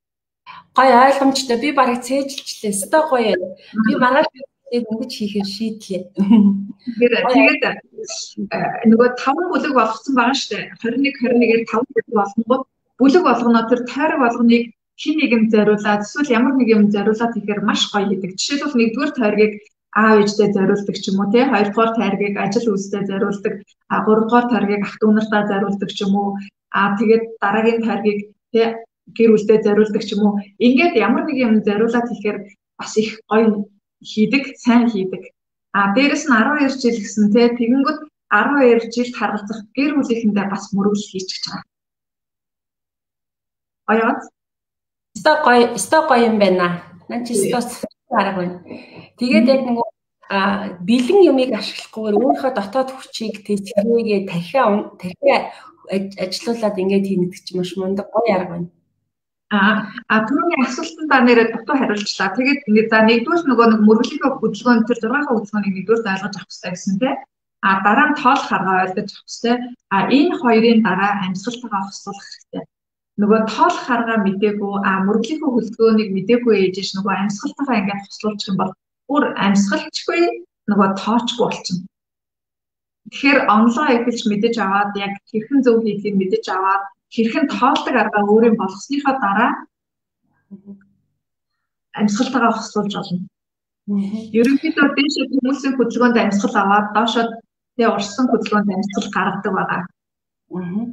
Гоё ойлгомжтой. Би барыг цээжилчлээ. Өстой гоё. Би маргааш ингэж хийхээр шийдлээ. Тэгээд нөгөө таван бүлэг болгоцсон байгаа шүү дээ. двадцать нэг двадцать нэг-ээр таван бүлэг болгонгууд бүлэг болгоноо тэр тойрог болгоныг хин нэгэн зориулаад эсвэл ямар нэг юм зориулаад ихээр маш гоё хийдэг. Жишээлбэл нэгдүгээр тойргийг аав ээжтэй зориулдаг ч юм уу тий, хоёрдугаар тойргийг ажил үйлстэй зориулдаг, а гуравдугаар тойргийг ах дүү нартаа зориулдаг ч юм уу. А тэгээд дараагийн тойргийг тий гэр бүлдээ зориулдаг ч юм уу. Ингээд ямар нэг юм зориулаад ихээр бас их гоё хийдэг, сайн хийдэг. А дээрэс нь арван хоёр жил гэсэн тий тэгэнгүүт арван хоёр жилд харгалзах гэр бүлийнхэндээ бас мөрөглөл хийчихэж байгаа. Аяад. Өстой гоё, өстой гоё юм байна. Нан чи өстой арга байна. Тэгээд яг нэг бэлэн юмыг ашиглахгүйгээр өөрийнхөө дотоод хүчийг тэцгээгээ тархиа тархиа ажилуулад ингээд хийгдэх чинь маш мундаг гоё арга байна. А а түрүүний асуултанд та нэрээ дутуу хариулчлаа. Тэгээд за нэгдүгээр нөгөө нэг мөрөглийнхөө хөдөлгөөн тэр зургаахаа хөдөлгөөнийг нэгдүгээр ойлгож авах хэрэгтэй гэсэн тий. А дараа нь тоолох арга ойлгож авах хэрэгтэй. А энэ хоёрын дараа амьсгалтайгаа хослуулах хэрэгтэй. Нөгөө тоолох арга мдээгүй, а мөрөглийнхөө хөдөлгөөнийг мдээгүй ээжж нөгөө амьсгалтайгаа ингээд хослуулчих юм бол бүр амьсгалчгүй нөгөө тоочгүй болчихно. Тэгэхээр онлайн эхэлж мэдэж аваад яг хэрхэн зөв хийдгийг мэдэж аваад хэрхэн тоолдог арга өөрийн болгосныхоо дараа амьсгалтайгаа хослуулж болно. Ерөнхийдөө дээшээ хүмүүсийн хөдөлгөөнд амьсгал аваад доошоо тэгээ урьдсан хөдөлгөөнд амьсгал гаргадаг байгаа.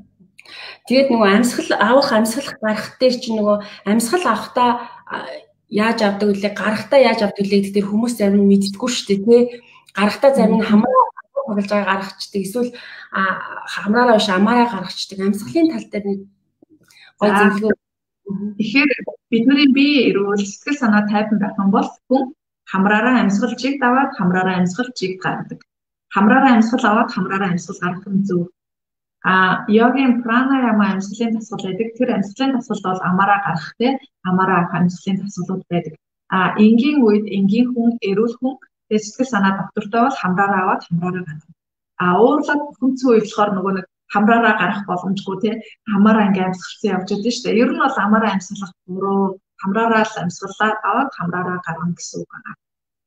Тэгээд нөгөө амьсгал авах, амьсгал гарах дээр чинь нөгөө амьсгал авахдаа яаж авдаг үлээ, гарахтаа яаж авдаг үлээ гэдэг хүмүүс зарим нь мэддэггүй шүү дээ, тий. Гарахтаа зарим нь хамраа тоглож байгаа гаргачдаг, эсвэл хамраараа биш амаараа гаргачдаг. Амьсгалын тал дээр нэг гой зөвлөгөө. Тэгэхээр бидний бие эрүүл сэтгэл санаа тайван байх юм бол хүн хамраараа амьсгалчийг даваад хамраараа амьсгалчийг гаргадаг. Хамраараа амьсгал аваад хамраараа амьсгал гаргах нь зөв. А йогийн пранаяма амьсгалын дасгал байдаг. Тэр амьсгалын дасгалд бол амаараа гарах те амаараа авах амьсгалын дасгалууд байдаг. А энгийн үед энгийн хүн эрүүл хүн сэтгэл санаа доктортой бол хамраараа аваад хамраараа гаргана. А уурлаад хүнцэн үе болохоор нөгөө нэг хамраараа гарах боломжгүй те хамаараа ингээм амьсгалсан явж байдаг шүү дээ. Ер нь бол амаараа амьсгалах буруу, хамраараа л амьсгалаа аваад хамраараа гаргана гэсэн үг байна.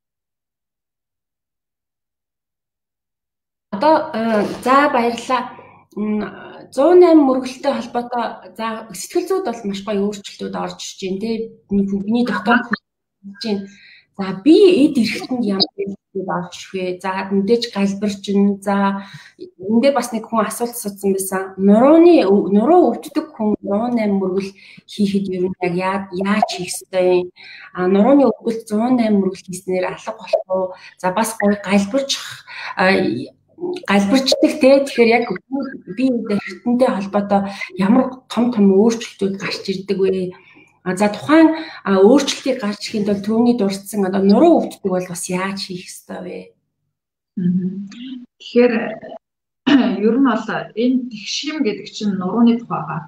Одоо за баярлалаа. зуун найман мөргөлтэй холбоотой за сэтгэл зүйд бол маш гоё өөрчлөлтүүд орж ирж байна те. Миний доктор хийж байна. За би эд эрхтэнд ямар зүйлүүд орж ирэх вэ? За мэдээж галбирчин, за эндээ бас нэг хүн асуулт асуусан байсан. Нурууны нуруу өвддөг хүн зуун найман мөргөл хийхэд ер нь яг яаж хийх ёстой? А нурууны өвдөлт зуун найман мөргөл хийснээр алга болох уу? За бас гоё галбирчих галбирчдаг те. Тэгэхээр яг би эрхтэнтэй холбоотой ямар том том өөрчлөлтүүд гарч ирдэг вэ? За тухайн өөрчлөлтийг гарч ирэхэд бол түүний дурдсан одоо нуруу өвддөг бол бас яаж хийх ёстой вэ? Тэгэхээр ер нь бол энэ тэгшим гэдэг чинь нурууны тухай байгаа.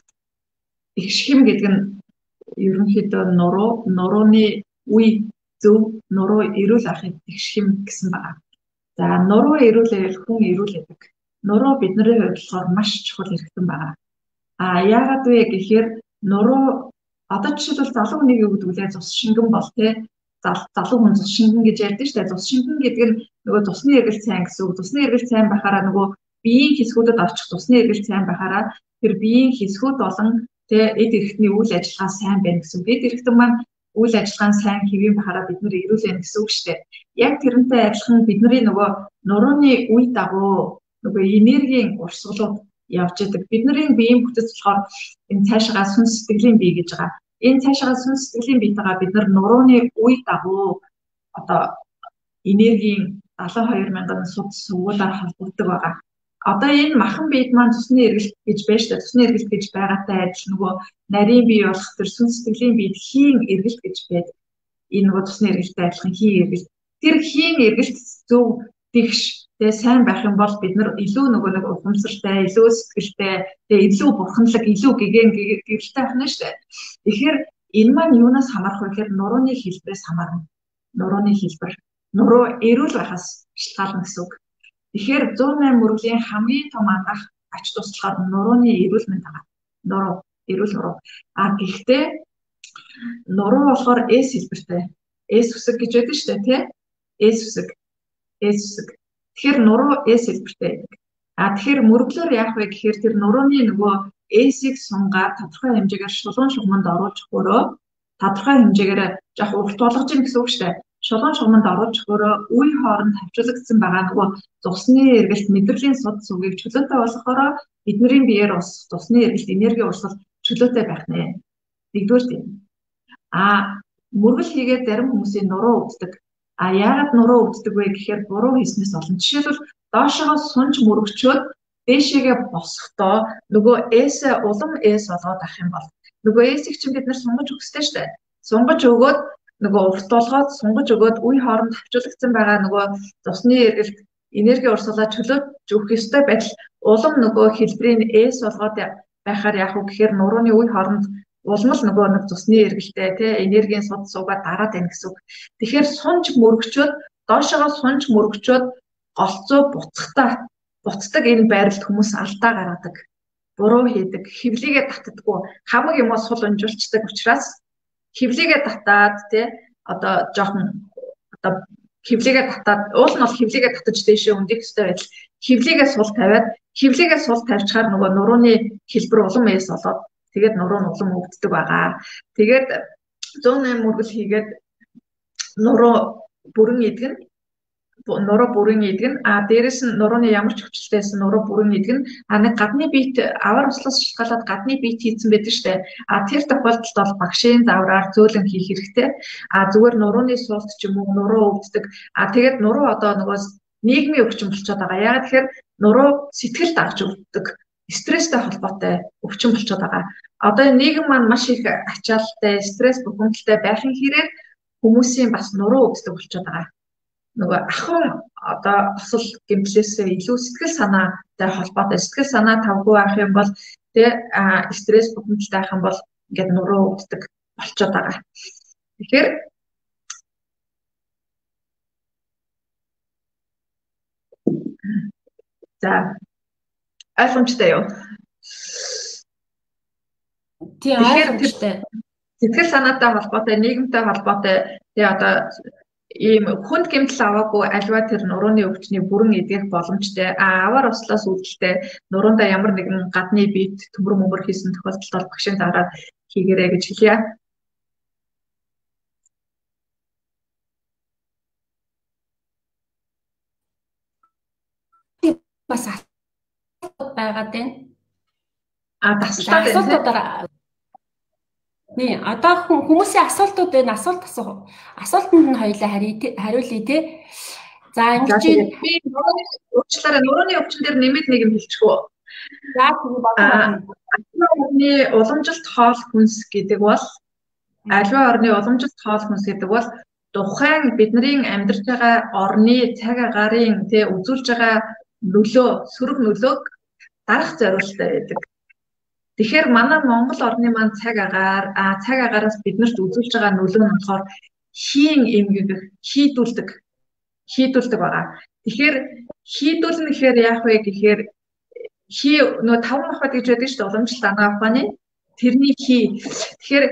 Тэгшим гэдэг нь ерөнхийдөө нуруу, нурууны үе зөв, нуруу эрүүл ахыг тэгшим гэсэн байгаа. За нуруу эрүүлээл хүн эрүүл байдаг. Нуруу бидний хувьд болохоор маш чухал хэрэгтэн байгаа. А яагаад вэ гэхээр нуруу одоо жишээлбэл залуу хүнийг юу гэдэг вэ? Цус шингэн бол те залуу хүн цус шингэн гэж ярьдэн шүү дээ. Цус шингэн гэдэг нь нөгөө цусны эргэлт сайн гэсэн үг. Цусны эргэлт сайн байхаараа нөгөө биеийн хэсгүүдэд орчих цусны эргэлт сайн байхаараа тэр биеийн хэсгүүд болон те эд эрхтний үйл ажиллагаа сайн байна гэсэн үг. Эд эрхтэн маань үйл ажиллагаа сайн хэвэн байхаараа бид нэр эрүүл байх гэсэн үг шүү дээ. Яг тэрнтэй адилхан бидний нөгөө нурууны үе дагуу нөгөө энергийн урсгалууд явж идэг. Бидний биеийн бүтэц болохоор энэ цаашгаа сүнс сэтгэлийн бие гэж байгаа. Энэ цаашгаа сүнс сэтгэлийн биетэйгээ бид нар нурууны үе дагуу одоо энергийн далайн хоёр мянган судас сувгуулаар холбогддог байгаа. Одоо энэ махан биед маань цусны эргэлт гэж байна шүү дээ. Цусны эргэлт гэж байгаатай адил нөгөө нарийн бие болох тэр сүнс сэтгэлийн биед хийн эргэлт гэж байдаг. Энэ нөгөө цусны эргэлттэй адилхан хийн эргэлт. Тэр хийн эргэлт зөв тэгш тэгээ сайн байх юм бол бид нар илүү нөгөө нэг ухамсартай, илүү сэтгэлтэй, тэгээ илүү бурханлаг, илүү гэгэн гэрэлтэй байх нь шүү дээ. Тэгэхээр энэ маань юунаас хамаарх вэ гэхээр нурууны хэлбэрээс хамаарна. Нурууны хэлбэр. Нуруу эрүүл байхаас шалтгаална гэсэн үг. Тэгэхээр зуун найман мөргөлийн хамгийн том ангаах ач тус болохоор нурууны эрүүл мэнд байгаа. Нуруу, эрүүл нуруу. А гэхдээ нуруу болохоор эс хэлбэртэй. Эс үсэг гэж байдаг шүү дээ, тий? Эс үсэг. Эс үсэг. Тэгэхээр нуруу эс хэлбэртэй байдаг. А тэгэхээр мөргөлөөр яах вэ гэхээр тэр нурууны нөгөө эсийг сунгаад тодорхой хэмжээгээр шулуун шугамд оруулж өөрөө тодорхой хэмжээгээр жоох урт болгож ийн гэсэн үг шүү дээ. Шулуун шугамд оруулж өөрөө үе хооронд тавьчилагдсан байгаа нөгөө цусны эргэлт мэдрэлийн суд сүгийг чөлөөтэй болгохоор бидний биеэр ус цусны эргэлт энерги урсгал чөлөөтэй байх нэ. Нэгдүгээр тийм. А мөргөл хийгээд зарим хүмүүсийн нуруу өвддөг. А яагаад нуруу өвддөг вэ гэхээр буруу хийснээс олон. Жишээлбэл доошоо сунж мөрөгчөөд дээшээгээ босохдоо нөгөө эс улам эс болгоод авах юм бол нөгөө эсийг чинь бид нар сунгаж өгсдөө штэ. Сунгаж өгөөд нөгөө урт болгоод сунгаж өгөөд үе хооронд тавьчилагдсан байгаа нөгөө цусны эргэлт энерги урсгалаа чөлөөж өгөх ёстой байдал улам нөгөө хэлбэрийн эс болгоод байхаар яах вэ гэхээр нурууны үе хооронд улам л нөгөө нэг цусны эргэлтэй тий энергийн суд суугаад дараад байна гэсэн үг. Тэгэхээр сунж мөрөгчөөд доошоо сунж мөрөгчөөд голцоо буцахтаа буцдаг энэ байралд хүмүүс алдаа гаргадаг. Буруу хийдэг, хөвлийгээ татдаггүй, хамаг юмоо сул унжуулцдаг учраас хөвлийгээ татаад тий одоо жоохон одоо хөвлийгээ татаад уул нь бол хөвлийгээ татаж дэшээ өндөх ёстой байдал хөвлийгээ сул тавиад хөвлийгээ сул тавьчихаар нөгөө нурууны хэлбэр улам эс болоод тэгээд нуруу нь улам өвддөг байгаа. Тэгээд зуун найман мөргөл хийгээд нуруу бүрэн идэгнэ. нуруу бүрэн идэх нь а дээрэс нь нурууны ямар ч хүчтэйсэн нуруу бүрэн идэх нь а нэг гадны биет авар услаас шалтгаалаад гадны биет хийцэн байдаг штэ а тэр тохиолдолд бол багшийн давраар зөөлөн хийх хэрэгтэй а зүгээр нурууны суулт ч юм уу нуруу өвддөг а тэгээд нуруу одоо нөгөө нийгмийн өвчин болчиход байгаа. Яагаад тэгэхээр нуруу сэтгэл дагж өвддөг стресстэй холбоотой өвчин болчиход байгаа. Одоо энэ нийгэм маань маш их ачаалттай стресс бухимдалтай байхын хэрээр хүмүүсийн бас нуруу өвддөг болчиход байгаа. Нөгөө ахын одоо осол гэмтлээсээ илүү сэтгэл санаатай холбоотой сэтгэл санаа тавгүй байх юм бол тэ стресс бухимдалтай байх юм бол ингээд нуруу өвддөг болчиход байгаа. Тэгэхээр за ойлгомжтой юу? Тийм ойлгомжтой. Сэтгэл санаатай холбоотой, нийгэмтэй холбоотой тий одоо ийм хүнд гэмтэл аваагүй альва тэр нурууны өвчний бүрэн эдгэх боломжтой. А аваар ослоос үүдэлтэй нуруундаа ямар нэгэн гадны биет төмөр мөмөр хийсэн тохиолдолд бол багшийн дараа хийгэрэй гэж хэлье. Бас байгаад байна. А асуултуудаар nee одоо хүмүүсийн асуултууд байна. Асуулт асуу. Асуултанд нь хоёулаа хариулъя те. За ингэж би нурууны өвчлөөр нурууны өвчин дээр нэмээд нэг юм хэлчихв. За тийм байна. Орны уламжилт хоол хүнс гэдэг бол аливаа орны уламжилт хоол хүнс гэдэг бол тухайн бидний амьдарч байгаа орны цаг агарын тэ үзүүлж байгаа нөлөө, сөрөг нөлөөг дарах зорилттой байдаг. Тэгэхээр манай Монгол орны маань цаг агаар, а цаг агаараас биднэрт үзүүлж байгаа нөлөө нь болохоор хийн эмгэг хийдүүлдэг, хийдүүлдэг байгаа. Тэгэхээр хийдүүлнэ гэхээр яах вэ гэхээр хий нөө таван махбат гэж байдаг шүү дээ уламжлалт ангаа ухааны тэрний хий. Тэгэхээр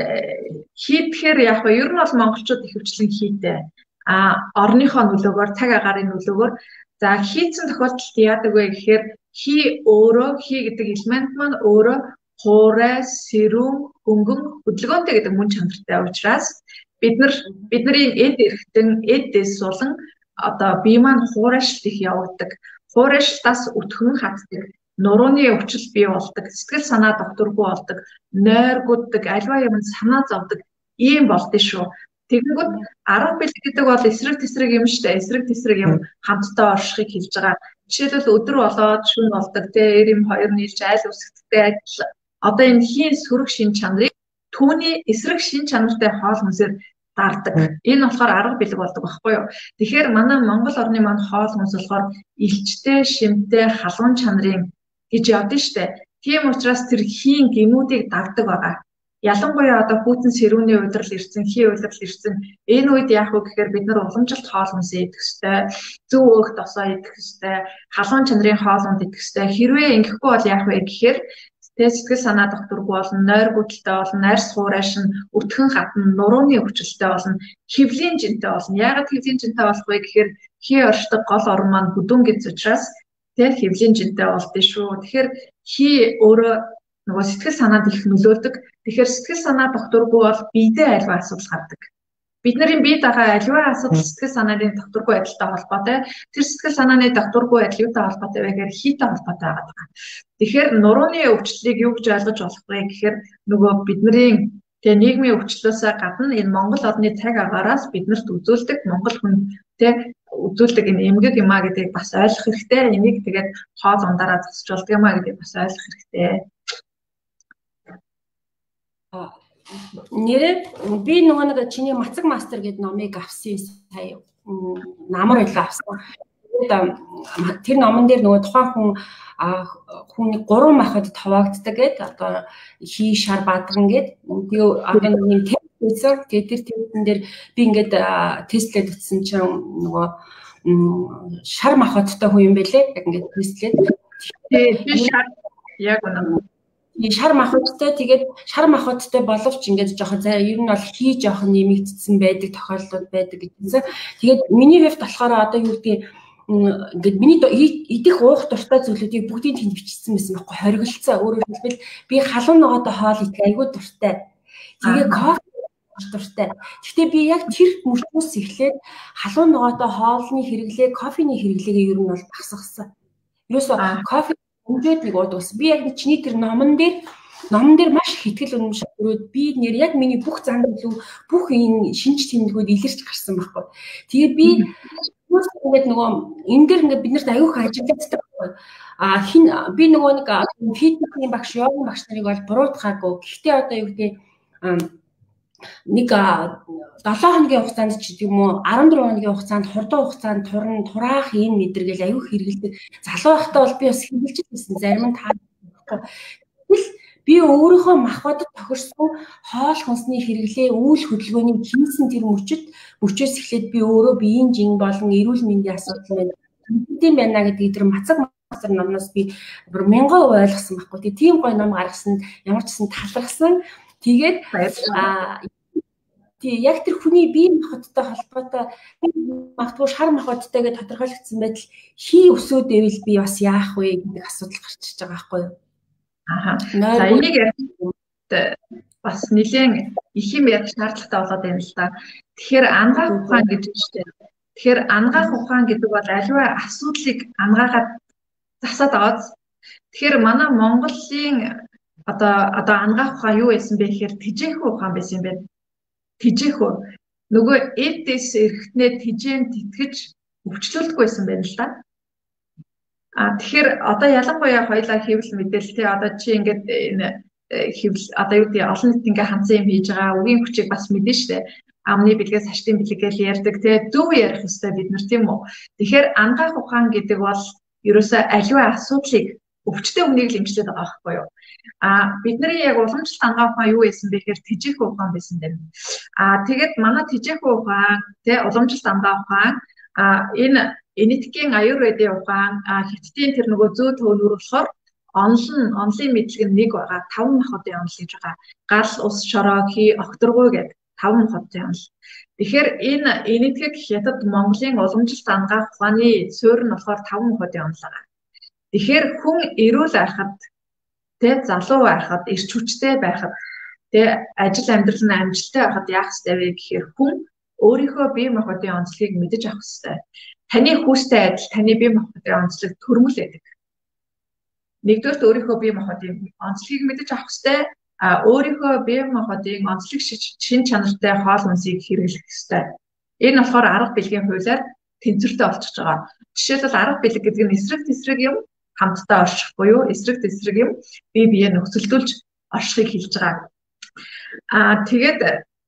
хийхээр яах вэ? Ер нь бол монголчууд их хвчлэн хийтэй. А орныхоо нөлөөгөөр цаг агаарын нөлөөгөөр за хийцэн тохиолдолд яадаг вэ гэхээр хий өөрөө хий гэдэг элемент маань өөрөө хуурай, сэрүүн, хөнгөн, хөдөлгөөнтэй гэдэг мөн чанартай учраас бид нар бидний эд эрхтэн эдээс сулан одоо бие маань хуурайшилт их явагддаг. Хуурайшилтаас өтгөн хатдаг. Нурууны өвчл бий болдог, сэтгэл санаа докторгүй болдог, нойргууддаг, альва юм санаа зовдөг ийм болдсон шүү. Тэгэнгүүт арга бэлэг гэдэг бол эсрэг тесрэг юм шүү дээ. Эсрэг тесрэг юм хамтдаа оршихыг хэлж байгаа. Жишээлбэл өдөр болоод шөнө болдог, тэ эрэм хоёр нийлж айл үсгдэгтэй адил. Одоо энэ хийн сөрөг шин чанарыг түүний эсрэг шин чанартай хоол хүнсээр дардаг. Энэ болохоор арга бэлэг болдог байхгүй юу? Тэгэхээр манай Монгол орны маань хоол хүнс болохоор илчтэй, шимтэй, халуун чанарын гэж явдсан шүү дээ. Тийм учраас тэр хийн гэмүүдийг дагдаг байгаа. Ялангуяа одоо хүүтэн сэрүүний удирал ирсэн, хий удирал ирсэн. Энэ үед яах вэ гэхээр бид нар уламжилт хоол хүнс идэх ёстой, зөв өөх досоо идэх ёстой, халуун чанарын хоолунд идэх ёстой. Хэрвээ ингэхгүй бол яах вэ гэхээр сэтгэл санаа докторгүй болно, нойргуудалтай болно, арьс хуурайшин, өтгөн хатан, нурууны өвчлөлтэй болно, хэвлийн жинтэй болно. Яагаад хэвлийн жинтэй болох вэ гэхээр хий оршдог гол орон маань бүдүүн гэж учраас тэр хэвлийн жинтэй болдсон шүү. Тэгэхээр хий өөрөө нөгөө сэтгэл санаанд их нөлөөлдөг. Тэгэхээр сэтгэл санаа докторгүй бол биедээ альва асуудал гардаг. Бидний бие дагаа альва асуудал сэтгэл санааны докторгүй байдалтай холбоотой. Тэр сэтгэл санааны докторгүй байдал юутай холбоотой вэ гэхээр хийтэй холбоотой байгаа. Тэгэхээр нурууны өвчлөлийг юу гэж ойлгож болох вэ гэхээр нөгөө бидний тэгээ нийгмийн өвчлөлөөс гадна энэ Монгол орны цаг агаараас биднэрт үзүүлдэг Монгол хүн тэ үзүүлдэг энэ эмгэг юмаа гэдгийг бас ойлгох хэрэгтэй. Энийг тэгээд хоол ундаараа засчулдаг юмаа гэдгийг бас ойлгох хэрэгтэй. Нэрээ би нөгөө нэг чиний Мацаг мастер гэдэг номыг авсан сая намар байлаа авсан. Тэгээд тэр номон дээр нөгөө тухайн хүн хүний гурван махад товоогддаг гэдэг одоо хий шар бадган гэдэг. Тэгээ одоо нэг тест хийсэн. Тэгээд тэр тестэн дээр би ингээд тестлээд утсан чинь нөгөө шар махбаттай хүн юм байлээ. Яг ингээд тестлээд. Тэгээд би шар яг үнэ шар махбаттай тэгээд шар махбаттай боловч ингээд жоохон заа ер нь бол хий жоохон нэмэгдсэн байдаг тохиолдлууд байдаг гэсэн. Тэгээд миний хувьд болохоор одоо юу гэдэг ингээд миний идэх уух дуртай зүйлүүдийг бүгдийг тэнд бичсэн байсан байхгүй хориглолцоо. Өөрөөр хэлбэл би халуун ногоотой хоол идэх айгүй дуртай. Тэгээд кофе дуртай. Гэхдээ би яг тэр мөрчнөөс эхлээд халуун ногоотой хоолны хэрэглээ, кофений хэрэглээгээ ер нь бол багасгасан. Юусоо кофе өнөөдөр нэг уудагс. Би яг чиний тэр номон дээр номон дээр маш их ихтгэл үнэмшил өрөөд би нэр яг миний бүх зан төлөв бүх энэ шинж тэмдгүүд илэрч гарсан байхгүй. Тэгээ би ингээд нөгөө энэ дээр ингээд бид нарт аюух ажиллагддаг байхгүй. А хин би нөгөө нэг фитнесийн багш, йогын багш нарыг бол буруутгаагүй. Гэхдээ одоо юу гэдэг нэг долоо хоногийн хугацаанд ч гэдэг юм уу арван дөрвөн хоногийн хугацаанд хурдан хугацаанд турн тураах юм мэдэргээл аюух хэрэгэлдэг. Залуу байхдаа бол би бас хэрэгжилж байсан. Зарим нь таа. Тэгвэл би өөрийнхөө махбодод тохирсон хоол хүнсний хэрэглээ, үйл хөдөлгөөний хийсэн тэр мөчөд мөчөөс эхлээд би өөрөө биеийн жин болон эрүүл мэндийн асуудал байна. Хэдийн байна гэдгийг тэр мацаг мацар номноос би бүр мянган хувь ойлгосон байхгүй. Тэг тийм гой ном гаргасан, ямар ч гэсэн талархсан. Тэгээд аа тий яг тэр хүний бие махбодтой холбоотой магадгүй шар махбодтойгээ тодорхойлогдсон байдал хий өсөөд байвал би бас яах вэ гэдэг асуудал гарчиж байгаа байхгүй юу? Аха. За энийг бас нэлээд их юм ярих шаардлагатай болоод байна л да. Тэгэхээр ангаах ухаан гэж үстэй. Тэгэхээр ангаах ухаан гэдэг бол аливаа асуудлыг ангаагаад засаад аваад. Тэгэхээр манай Монголын одоо одоо ангаах ухаан юу байсан бэ гэхээр тижээх ухаан байсан юм байна. Тижээх нөгөө эдээс эрэхтнээ тижээнд тэтгэж өвчлүүлдэг байсан байна л да. А тэгэхээр одоо ялангуяа хоёлаа хэвлэл мэдээлэл тий одоо чи ингээд энэ хэвлэл одоо юу гэдэг олон нийт ингээ хансан юм хийж байгаа үгийн хүчийг бас мэдэн штэ. Амны бэлгээс хаштын бэлгээл ярьдаг тий зөв ярих ёстой бид нар тийм үү. Тэгэхээр ангаах ухаан гэдэг бол ерөөсөө аливаа асуудлыг өвчтөе үнийг л эмчлээд байгаа байхгүй юу. А бидний яг уламжлалт ангаах ухаан юу байсан бэ гэхээр тижээх ухаан байсан юм. А тэгээд манай тижээх ухаан тий уламжлалт ангаах ухаан а энэ энэтхгийн аюурведийн ухаан хятадын тэр нөгөө зөө төөнөр болохоор онлон онлын мэдлэг нэг байгаа таван махбодын онл гэж байгаа. Гал, ус, шороо, хий, окторгуй гэдэг таван махбодын онл. Тэгэхээр энэ энэтхэг хятад Монголын уламжлалт ангаах ухааны суурь нь болохоор таван махбодын онл байгаа. Тэгэхээр хүн эрүүл байхад тэ залуу байхад эрч хүчтэй байхад тэ ажил амьдрал нь амжилттай байхад яах ёстой вэ гэхээр хүн өөрийнхөө бие махбодын онцлогийг мэдэж авах ёстой. Таны хүүстэй адил таны бие махбодын онцлог төрмөл байдаг. Нэгдүгээр өөрийнхөө бие махбодын онцлогийг мэдэж авах ёстой. А өөрийнхөө бие махбодын онцлог шин чанартай хоол хүнсийг хэрэглэх ёстой. Энэ болохоор арга билгийн хуулиар тэнцвэртэй болчихж байгаа. Жишээлбэл арга билэг гэдэг нь эсрэг тесрэг юм хамтдаа орших буюу эсрэг тесрэг юм бие биеэ нөхцөлдүүлж оршихыг хэлж байгаа. А тэгээд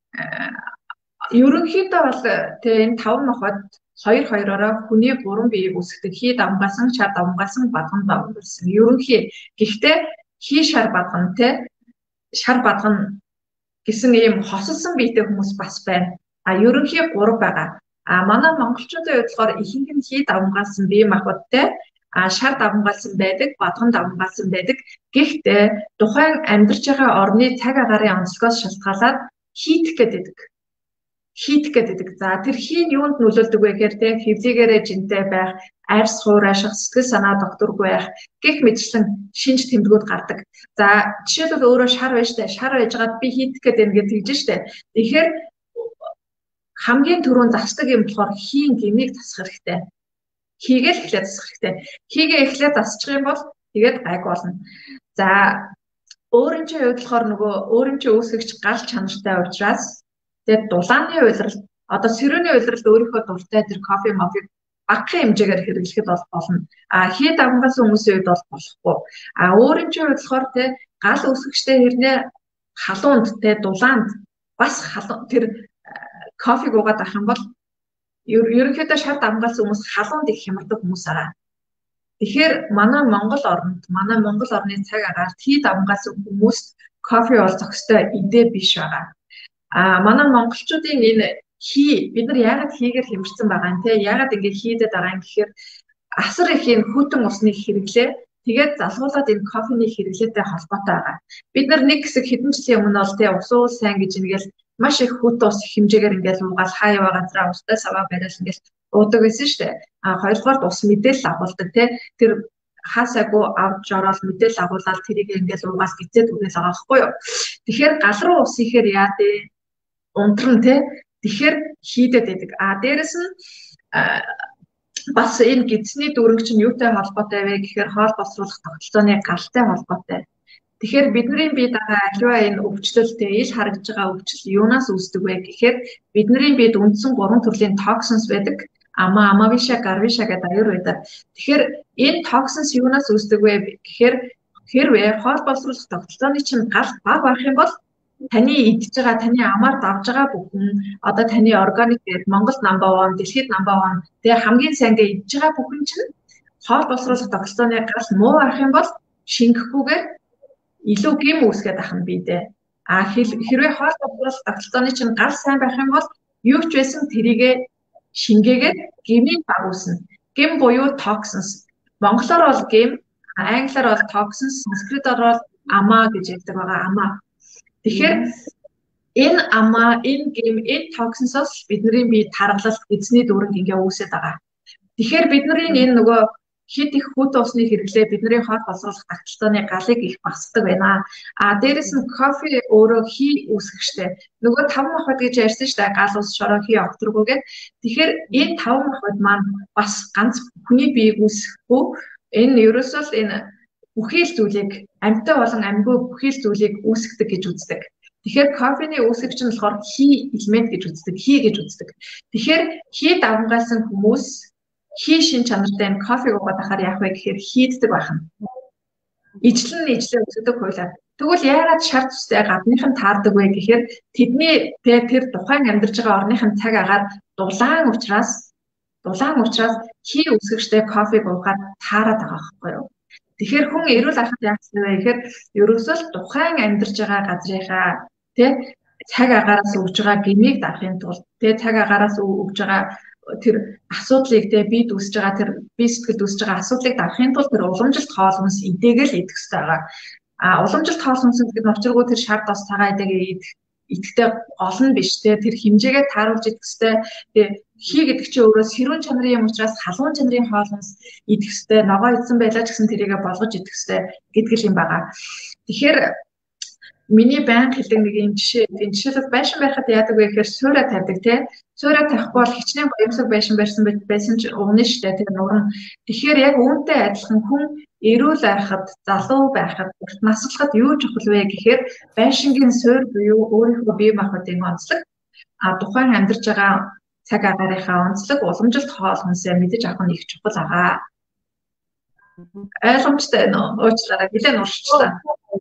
ерөнхийдөө бол тэгээ энэ таван махбод хоёр хоёроо хүний гурван биеийг үүсгдэг. Хий давмгасан, шар давмгасан, бадган давмгасан. Ерөнхий. Гэхдээ хий шар бадган те шар бадган гэсэн ийм хосолсон биетэй хүмүүс бас байна. А ерөнхий гурав байгаа. А манай монголчуудын хувьд болохоор ихэнх нь хий давмгасан бие махбодтэй а шар давмгаалсан байдаг, бадган давмгаалсан байдаг. Гэхдээ тухайн амьдарч байгаа орны цаг агаарын онцлогоос шалтгаалаад хийх гэдэг. Хийх гэдэг. За тэр хийн юунд нөлөөлдөг вэ гэхээр тэг хэвлэгээрээ жинтэй байх, арьс хуур ашиг, сэтгэл санаа докторгүй байх гэх мэтчлэн шинж тэмдгүүд гардаг. За жишээлбэл өөрөө шар байж таа, шар байжгаад би хийх гэдэг ингээд тэгж штэ. Тэгэхээр хамгийн түрүүнд засдаг юм болохоор хийн гмийг засах хэрэгтэй. Хийгээл эхлээд засах хэрэгтэй. Хийгээ эхлээд засчих юм бол тэгээд гайг болно. За өөрийн чинь хувьд болохоор нөгөө өөрийн чинь үүсгэгч гал чанартай учраас тэгээд дулааны уйлрал одоо сэрүүний уйлралд өөрийнхөө дуртай тэр кофе мофиг багахан хэмжээгээр хэрэглэхэд бол болно. А хий давмгаас хүмүүсийн үед бол болохгүй. А өөрийн чинь хувьд болохоор тэ гал үүсгэгчтэй хэрнээ халуунд тэ дулаанд бас халуун тэр кофег уугаад авах юм бол ерөнхийдөө шар давмгаалсан хүмүүс халуунд их хямардаг хүмүүс аа. Тэгэхээр манай Монгол орнд, манай Монгол орны цаг агаар хий давмгаалсан хүмүүст кофе бол зохистой идэ биш байгаа. А манай монголчуудын энэ хий бид нар яагаад хийгээр хэмжсэн байгаа юм те яагаад ингэ хийдэд байгаа юм гэхээр асар их энэ хүйтэн усны хэрэглээ тэгээд залгуулад энэ кофений хэрэглээтэй холбоотой байгаа. Бид нар нэг хэсэг хэдэн жилийн өмнө бол те усуу сайн гэж ингээл маш их хүт ус хэмжээгээр ингээл уугаал хаа яваа газраа устай саваа бариад ингээл уудаг гэсэн шүү дээ. А хоёрдугаар ус мэдээлэл агуулдаг те тэр хаасаагүй авч ороод мэдээлэл агуулаад тэрийг ингээл уугаас гизээд үгээс байгаа байхгүй юу. Тэгэхээр гал руу ус ихээр яа дээ унтран те тэгэхээр хийдэд байдаг. А дээрэс нь бас энэ гидсний дүүрэг чинь юутай холбоотой вэ гэхээр хоол боловсруулах тогтолцооны галтай холбоотой. Тэгэхээр бидний бие дага аливаа энэ өвчлөлтэй ил харагдж байгаа өвчлөл юунаас үүсдэг вэ гэхээр бидний биед үндсэн гурван төрлийн токсинс байдаг. Ама, амавиша, гарвиша гэдэг аюур байдаг. Тэгэхээр энэ токсинс юунаас үүсдэг вэ гэхээр хэрвээ хоол боловсруулах тогтолцооны чинь гал бага байх юм бол таны идж байгаа, таны амаар давж байгаа бүхэн одоо таны органик гэдэг Монголд number one, дэлхийд number one тэгээ хамгийн сайнгээ идж байгаа бүхэн чинь хоол боловсруулах тогтолцооны гал муу байх юм бол шингэхгүйгээр илүү гим үүсгээд ах нь биедээ. А хэрвээ хоол боловсруулах тогтолцооны чинь гал сайн байх юм бол юу ч байсан тэрийгэ шингээгээд гмийн баг үүснэ. Гм буюу toxins. Монголоор бол гм, англиар бол toxins, санскритоор бол ама гэж ярьдаг байгаа ама. Тэгэхээр энэ ама, энэ гм, энэ toxins-оос бидний бие тархалт эзний дүүрэнг ингээ үүсээд байгаа. Тэгэхээр бидний энэ нөгөө хит их хүт усны хэрэглээ бидний хоол боловсруулах тогтолцооны галыг их багасдаг байна. А дээрэс нь кофе өөрөө хий үүсгэжтэй. Нөгөө таван махбод гэж ярьсан шүү дээ. Гал ус, шороо, хий, окторгоо гэд. Тэгэхээр энэ таван махбод маань бас ганц хүний биеийг үүсгэхгүй. Энэ ерөөсөө л энэ бүхий л зүйлийг амьтаа болон амьгүй бүхий л зүйлийг үүсгдэг гэж үздэг. Тэгэхээр кофений үүсгэгч нь болохоор хий элемент гэж үздэг, хий гэж үздэг. Тэгэхээр хий давмгайлсан хүмүүс хий шин чанартай энэ кофег уугаад ахаар яах вэ гэхээр хийддэг байх нь. Ижлэн ижлээ өсгдөг хуйлаа. Тэгвэл яагаад шар цустай гадныхан таардаг вэ гэхээр тэдний тэр тухайн амьдарч байгаа орныхын цаг агаар дулаан учраас дулаан учраас хий өсгөгчтэй кофег уухад таарад байгаа байхгүй юу? Тэгэхээр хүн эрүүл ахад яах вэ гэхээр ерөөсөө л тухайн амьдарч байгаа газрынхаа тий цаг агаараас өгж байгаа гмийг дарахын тулд тий цаг агаараас өгж байгаа тэр асуудлыг те бид үүсэж байгаа тэр бие сэтгэлд үүсэж байгаа асуудлыг дарахын тулд тэр уламжилт хоол хүнс идээгэл идэх хэрэгтэй байгаа. А уламжилт хоол хүнс гэдэг нь учиргүй тэр шар тос цагаа идэгээ идэх идэхтэй гол нь биш те тэр хэмжээгээ тааруулж идэх хэрэгтэй. Тэгээ хий гэдэг чинь өөрөө сэрүүн чанарын юм учраас халуун чанарын хоол хүнс идэх хэрэгтэй. Ногоо идсэн байлаа ч гэсэн тэрийгэ болгож идэх хэрэгтэй гэдэг юм байгаа. Тэгэхээр миний баян хэлдэг нэг юм жишээ. Энэ жишээлбэл байшин барихад яадаг вэ гэхээр суурай тавьдаг тий. Суурай тавихгүй бол хичнээн гоёмсог байшин барьсан байсан ч угна штэ тэр нуран. Тэгэхээр яг үүнтэй адилхан хүн эрүүл байхад, залуу байхад, наслахад юу чухал вэ гэхээр байшингийн суурь буюу өөрийнхөө бие махбодын онцлог, а тухайн амьдарч байгаа цаг агаарынхаа онцлог, уламжилт хоол хүнсээ мэдэж авах нь их чухал байгаа. Ойлгомжтой нөө уучлаарай. Нэлээд уршчлаа.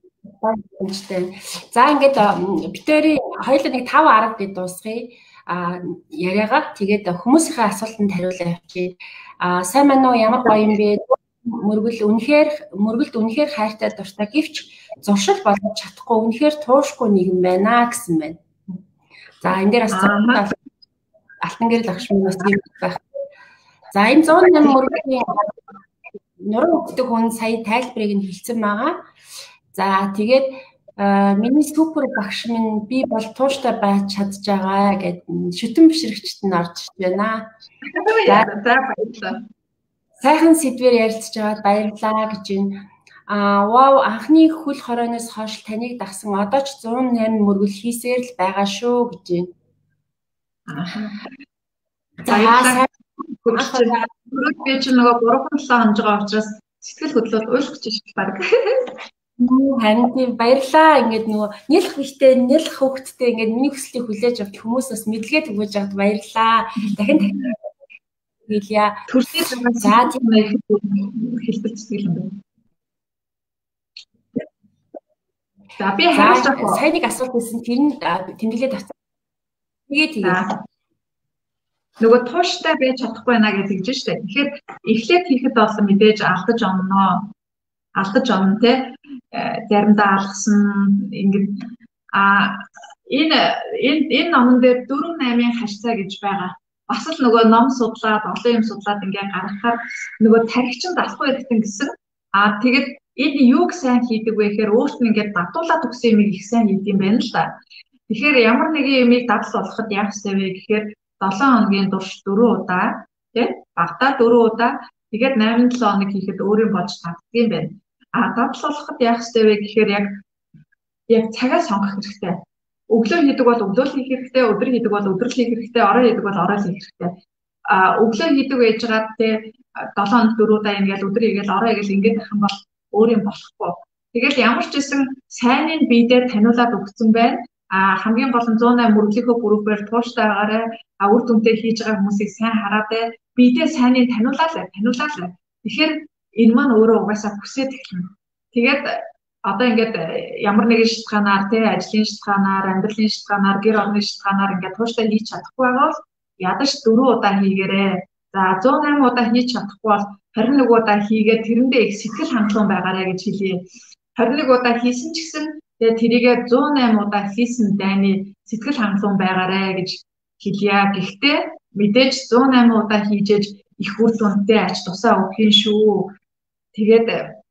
За ингээд битэрийн хоёулаа нэг таван арга гэж дуусгая. А яриагаа тэгээд хүмүүсийнхээ асуултанд хариулаа явуулъя. А сайн мань уу ямар гоё юм бэ? Мөргөл үнэхээр мөргөлд үнэхээр хайртай дуртай гэвч зуршил болгож чадахгүй үнэхээр туушгүй нэгэн байна гэсэн байна. За энэ дээр бас алтан гэрэл агшмын бас юм байх. За энэ зуун найман мөргөлийн нуруу өгдөг хүн сая тайлбарыг нь хэлсэн байгаа. За тэгээд миний супер багш минь би бол тууштай байж чадж байгаа гэд шүтэн бишрэгчт нь орж байна. За баярлалаа. Сайхан сэдвээр ярилцж байгаад баярлалаа гэж байна. Аа вау анхны хөл хорооноос хойш таныг дагсан одоо ч зуун найман мөргөл хийсээр л байгаа шүү гэж байна. За хөрөг би ч нөгөө бурхан талаа хонж байгаа учраас сэтгэл хөдлөл уйлах гэж баг. Харин тийм баярлаа. Ингээд нөгөө нэлх бихтэй, нэлх хөвгттэй ингээд миний хүслийг хүлээж авч хүмүүсээс мэдлэгээ төгөөж аваад баярлаа. Дахин дахин хэлье. Төрсний за тийм хэлбэр сэтгэл юм байна. За би хариулж авах. Сайн нэг асуулт байсан. Тэр нь тэмдэглээд авсан. Тэгээ тэгээ. Нөгөө тууштай байж чадахгүй байна гэж хэлж штэ. Тэгэхээр эхлээд хийхэд бол мэдээж алдаж онноо. Алдаж онно те заримдаа алгасан ингээд а энэ энэ энэ номон дээр дөрвөн наймын хашцаа гэж байгаа. Бас л нөгөө ном судлаад, олон юм судлаад ингээд гаргахаар нөгөө тархичин дасгүй хэрэгтэй гэсэн. А тэгээд энэ юуг сайн хийдэг вэ гэхээр өөрт нь ингээд дадуулаад өгсөн юмыг их сайн хийдэг юм байна л да. Тэгэхээр ямар нэгэн юмыг дадал болгоход яах ёстой вэ гэхээр долоон хоногийн турш дөрвөн удаа тий багтаа дөрвөн удаа тэгээд найман долоо хоног хийхэд өөрийн болж татдаг юм байна. А дадал болгоход яах ёстой вэ гэхээр яг яг цагаа сонгох хэрэгтэй. өглөө хийдэг бол өглөө хийх хэрэгтэй, өдөр хийдэг бол өдөр хийх хэрэгтэй, орой хийдэг бол орой хийх хэрэгтэй. А өглөө хийдэг байж байгаа те долоо хоног дөрөв удаа ингээл өдөр хийгээл орой хийгээл ингээд байх юм бол өөр юм болохгүй. Тэгэл ямар ч гэсэн сайныг биедээ таниулаад өгсөн байна. А хамгийн гол нь зуун найман мөрөглийнхөө бүрүүгээр тууштай байгаарай. А үр дүнтэй хийж байгаа хүмүүсийг сайн хараатай. Биедээ сайныг таниулаад таниулаад. Тэгэхээр энэ маань өөрөө угаасаа хүсээд эхэлнэ. Тэгээд одоо ингээд ямар нэгэн шалтгаанаар тий ажлын шалтгаанаар, амьдралын шалтгаанаар, гэр орны шалтгаанаар ингээд тууштай хийж чадахгүй байгаа бол ядаж дөрвөн удаа хийгээрэй. За зуун найман удаа хийж чадахгүй бол хорин нэг удаа хийгээд тэрэндээ их сэтгэл хангалуун байгаарай гэж хэлье. хорин нэг удаа хийсэн ч гэсэн тэгээ тэрийгээ зуун найман удаа хийсэн дайны сэтгэл хангалуун байгаарай гэж хэлье. Гэхдээ мэдээж зуун найман удаа хийжээж их үр дүнтэй ач тусаа өгөх юм шүү. Тэгээд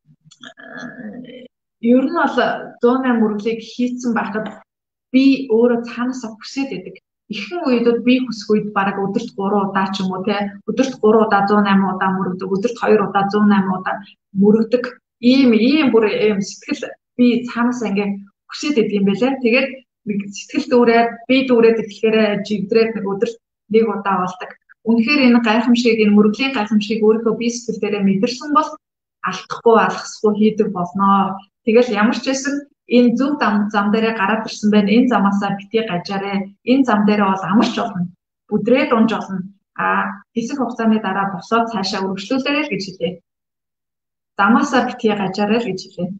ер нь бол зуун найман мөрөглийг хийцэн байхад би өөрөө цаанаасаа хүсээд байдаг. Ихэнх үеүд би хүсэх үед бараг өдөрт гурван удаа ч юм уу те өдөрт гурван удаа зуун найман удаа мөрөгдөг, өдөрт хоёр удаа зуун найман удаа мөрөгдөг. Ийм ийм бүр ийм сэтгэл би цаанаасаа ингээ хүсээд байдаг юм байлаа. Тэгээд сэтгэл дүүрээд би дүүрээд ирэхээр живдрээд нэг өдөрт нэг удаа болдог. Үнэхээр энэ гайхамшиг энэ мөрөглийн гайхамшиг өөрийнхөө бие сэтгэл дээрээ мэдэрсэн бол алдахгүй алхасгүй хийдэг болноо. Тэгэл ямар ч байсан энэ зөв зам дээрээ гараад ирсэн байна. Энэ замаасаа битгий гажаарэ. Энэ зам дээрээ бол амарч болно. Бүдрээд унж болно. А хэсэг хугацааны дараа босоод цаашаа үргэлжлүүлээрэй л гэж хэлээ. Замаасаа битгий гажаарэ л гэж хэлээ.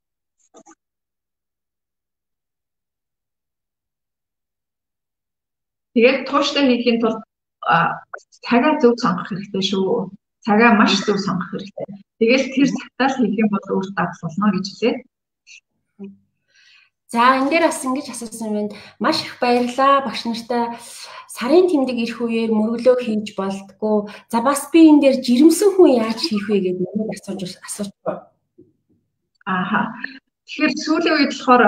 Тэгээд тууштай хийхийн тулд цагаа зөв сонгох хэрэгтэй шүү. Цагаа маш зөв сонгох хэрэгтэй. Тэгэл тэр цагтаа л хийх юм бол өөрт дагс болно гэж хэлээ. За энэ дээр бас ингэж асуусан байна. Маш их баярлалаа багш нартай. Сарын тэмдэг ирэх үеэр мөрөглөө хийж болтгоо. За бас би энэ дээр жирэмсэн хүн яаж хийх вэ гэдэг нэг асууж асууж байна. Ааха. Тэгэхээр сүүлийн үед болохоор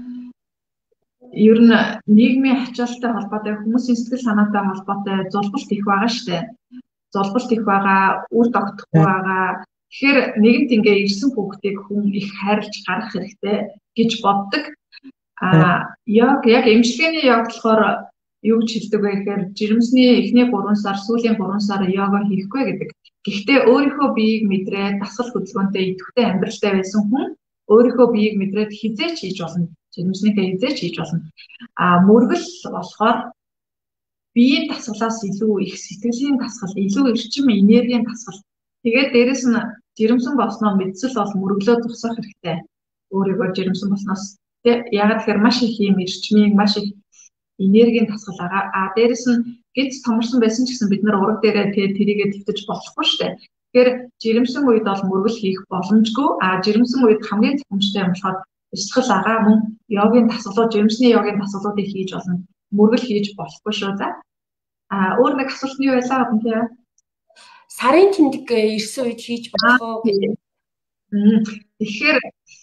ер нь нийгмийн ачаалттай холбоотой, хүмүүсийн сэтгэл санаатай холбоотой зулбалт их байгаа штэ. Зулбалт их байгаа, үр тогтохгүй байгаа. Тэгэхээр нэгэнт ингээ ирсэн хүүхдийг хүн их хайрлж гарах хэрэгтэй гэж боддог. А яг яг эмчилгээний яг болохоор юу гэж хэлдэг вэ гэхээр жирэмсний эхний гурван сар, сүүлийн гурван сар йога хийхгүй гэдэг. Гэхдээ өөрийнхөө биеийг мэдрээд дасгал хөдөлгөөнтэй идэвхтэй амьдралтай байсан хүн өөрийнхөө биеийг мэдрээд хизээч хийж болно. Жирэмснийхээ хизээч хийж болно. А мөргөл болохоор биеийн дасгалаас илүү их сэтгэлийн дасгал, илүү эрчим энергийн дасгал. Тэгээд дээрэс нь жирэмсэн болсноо мэдсэл бол мөрөглөө тусах хэрэгтэй. Өөрийгөө жирэмсэн болсноос яг тэгэхээр маш их юм эрчмийн, маш их энергийн дасгал байгаа. А дээрэс нь гэц томорсон байсан ч гэсэн бид нар ураг дээрээ тэрийгэ твтэж болохгүй шүү дээ. Тэгэхээр жирэмсэн үед бол мөргөл хийх боломжгүй. А жирэмсэн үед хамгийн зөвхөмжтэй юм болохоор бясалгал агаа мөн йогийн дасгалууд, жирэмсний йогийн дасгалуудыг хийж болно. Мөргөл хийж болохгүй шүү за. А өөр нэг асуулт нь юу байлаа гэнэ тийм. Сарын тэмдэг ирсэн үед хийж болох уу гэх. Тэгэхээр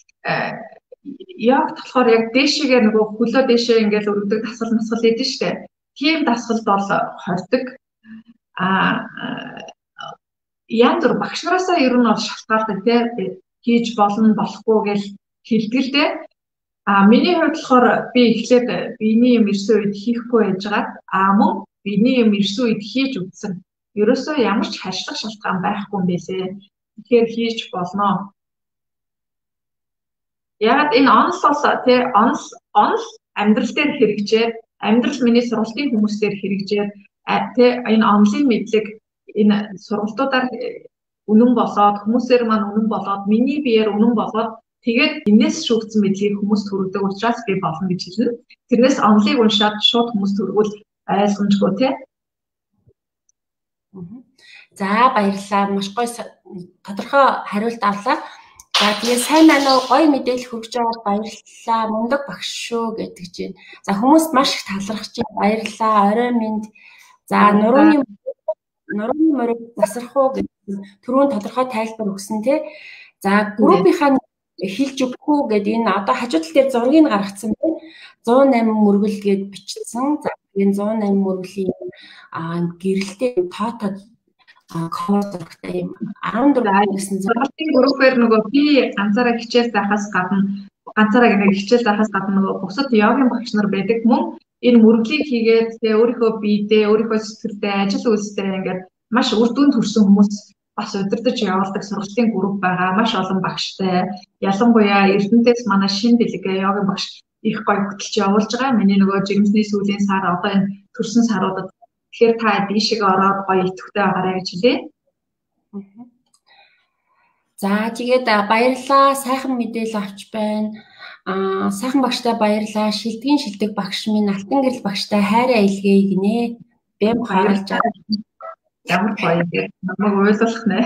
яг болохоор яг дээшээгээ нөгөө хөлөө дээшээ ингээд өргөдөг дасгал насгал гэдэг шүү дээ. Тийм дасгалд бол хордог. А янз бүр багш нараасаа ер нь бол шалтгаалдаг тийм хийж болно болохгүй гэж хэлдэг л дээ. А миний хувьд болохоор би эхлээд биений юм ирсэн үед хийхгүй байж байгаа. А мөн биений юм ирсэн үед хийж үзсэн. Ерөөсөө ямар ч хашлах шалтгаан байхгүй юм байлээ. Тэгэхээр хийж болно. Яг энэ онл бол тий онл онл амьдрал дээр хэрэгжээд амьдрал миний сургалтын хүмүүс дээр хэрэгжээд тий энэ онлын мэдлэг энэ сургалтуудаар үнэн болоод хүмүүсээр маань үнэн болоод миний биеэр үнэн болоод тэгээд энэс шүүгдсэн мэдлийг хүмүүс төрүүлдэг учраас би болно гэж хэлнэ. Тэрнээс онлыг уншаад шууд хүмүүс төрвөл ойлгомжгүй тий. За баярлалаа. Маш гоё тодорхой хариулт авлаа. За тэгээ сайн байна уу? Гоё мэдээлэл хүргэж байгаад баярлалаа. Мундаг багш шүү гэдэг чинь. За хүмүүст маш их талархаж байна. Баярлалаа. Орой минь. За нурууны нурууны морийг засрах уу гэдэг түрүүн тодорхой тайлбар өгсөн тий. За группийнхаа хэлж өгөх үү гэдэг энэ одоо хажуу тал дээр зургийг гаргацсан байна. зуун найман мөргөл гэд бичсэн. За энэ зуун найман мөргөлийн гэрэлтэй тоотод комменттэй юм арван дөрөв гэсэн зургийн группээр нөгөө би ганцаараа хичээл байхаас гадна ганцаараа нэг хичээл заахаас гадна нөгөө бусад йогийн багш нар байдаг мөн энэ мөрөглийг хийгээд тэгээ өөрийнхөө биедээ өөрийнхөө сэтгэлдээ ажил үйлстэй ингээд маш үр дүнд хүрсэн хүмүүс бас удирдах явуулдаг сургалтын групп байгаа. Маш олон багштай. Ялангуяа Эрдэнэтэйс манай шинэ дэлгээ йогийн багш их гоё хөтөлж явуулж байгаа. Миний нөгөө жирэмсний сүүлийн сар одоо энэ төрсөн саруудад тэгэхээр та дийшээ ороод гоё идэвхтэй байгаарай гэж хэлээ. За тэгээд баярлалаа. Сайхан мэдээлэл авч байна. Аа сайхан багштай баярлалаа. Шилдгийн шилдэг багш минь Алтан гэрэл багштай хайраа илгээе гинэ. Бэм хаалж ямар гоё юм. Намайг ойлгох нэ.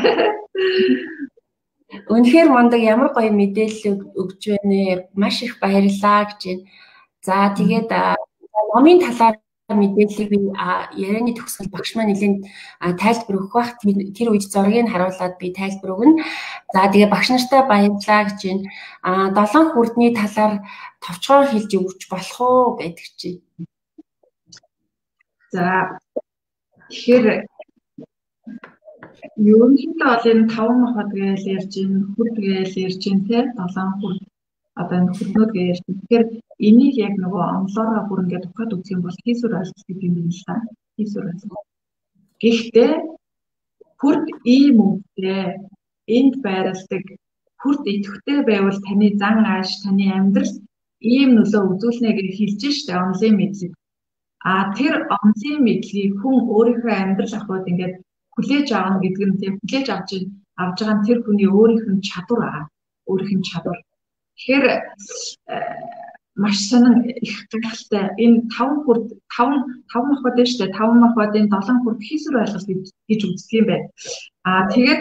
Үнэхээр мундаг ямар гоё мэдээлэл өгч байна. Маш их баярлалаа гэж байна. За тэгээд номын талаар мэдээллийг би ярианы төгсгөл багш маань нэлээд тайлбар өгөх бах. Тэр үед зургийг харуулад би тайлбар өгнө. За тэгээ багш нартай баярлалаа гэж байна. А долоон хүрдний талаар товчхон хэлж өгч болох уу гэдэг чинь. За тэгэхээр ерөнхийдөө бол энэ таван махбод гэж ярьж байна, хүрд гэж ярьж байна те долоон хүрд одоо энэ хүрднүүд гэж ярьж байна. Тэгэхээр энийг яг нөгөө онлоороо бүр ингээд ухаад үзэх юм бол хийсвэр ойлголт гэдэг юм байна л та. Хийсвэр ойлголт. Гэхдээ хүрд ийм үгтэй энд байрладаг хүрд идэвхтэй байвал таны зан ааш, таны амьдрал ийм нөлөө үзүүлнэ гэж хэлж штэ онлын мэдлэг. А тэр онлын мэдлэгийг хүн өөрийнхөө амьдрал ахуйд ингээд хүлээж авах гэдэг нь тийм хүлээж авч авж байгаа тэр хүний өөрийнх нь чадвар аа. Өөрийнх нь чадвар. Тэгэхээр маш сонин их гайхалтай энэ таван хүрд таван таван махбод нь штэ таван махбодын долоон хүрд хийсвэр ойлголт гэж үздэг юм байна. А тэгээд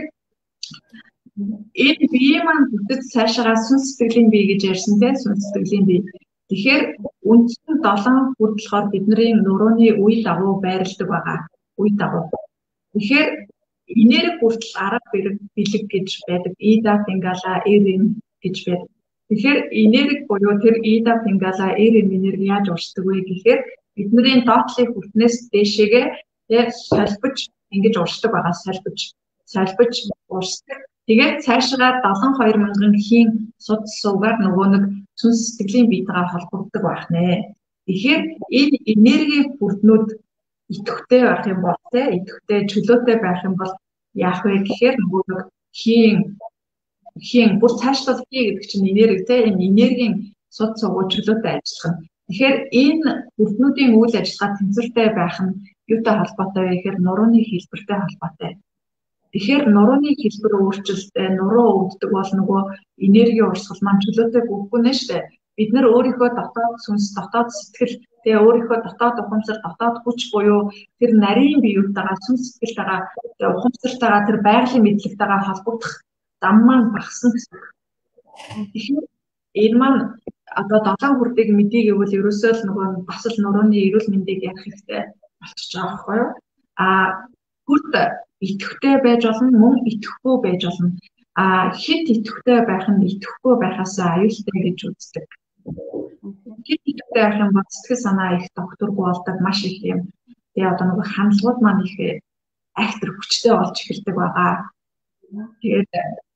энэ бие маань бүтэц цаашаа сүнс сэтгэлийн бие гэж ярьсан тийм сүнс сэтгэлийн бие. Тэгэхээр үндсэн долоон хүрд болохоор бидний нурууны үе дагуу байрладаг байгаа. Үе дагуу. Тэгэхээр энерги хүртэл арга бэлэг гэж байдаг. Ида пингала эрин гэж байдаг. Тэгэхээр энерги буюу тэр ида пингала эрин энерги яаж урсдаг вэ гэхээр бидний доотлын хүртнээс дээшээгээ яг солбож ингэж урсдаг байгаа. Солбож солбож урсдаг. Тэгээд цаашгаа долоон хоёр мянган хийн суд суугаар нөгөө нэг сүнс сэтгэлийн биетэйгээ холбогддог байх нэ. Тэгэхээр энэ энерги бүрднүүд идэвхтэй байх юм бол те идэвхтэй чөлөөтэй байх юм бол яах вэ гэхээр нөгөө нэг хийн хийн бүр цаашлал хий гэдэг чинь энерги те энэ энергийн суд суугаа чөлөөтэй ажиллах нь. Тэгэхээр энэ бүрднүүдийн үйл ажиллагаа тэнцвэртэй байх нь юутай холбоотой вэ гэхээр нурууны хэлбэртэй холбоотой. Тэгэхээр нурууны хэлбэр өөрчлөлттэй нуруу өвддөг бол нөгөө энерги урсгал маань чөлөөтэй бүхгүй нэ штэ. Бид нар өөрийнхөө дотоод сүнс, дотоод сэтгэл, тэгээ өөрийнхөө дотоод ухамсар, дотоод хүч буюу тэр нарийн биеүтэйгээ сүнс сэтгэлтэйгээ, тэгээ ухамсартайгаа тэр байгалийн мэдлэгтэйгээ холбогдох зам маань багсан гэсэн. Тэгэхээр энэ маань одоо долоон хүрдийг мэдээ гэвэл ерөөсөө л нөгөө бас л нурууны эрүүл мэндийг ярих хэрэгтэй болчихж байгаа байхгүй юу? А хүрд идэвхтэй байж болно, мөн идэвхгүй байж болно. А хит идэвхтэй байх нь идэвхгүй байхаас аюултай гэж үздэг. Хит идэвхтэй байх юм бол сэтгэл санаа их докторгүй болдог маш их юм. Тэгээ одоо нөгөө хандлагууд маань их актер хүчтэй болж эхэлдэг байгаа. Тэгээд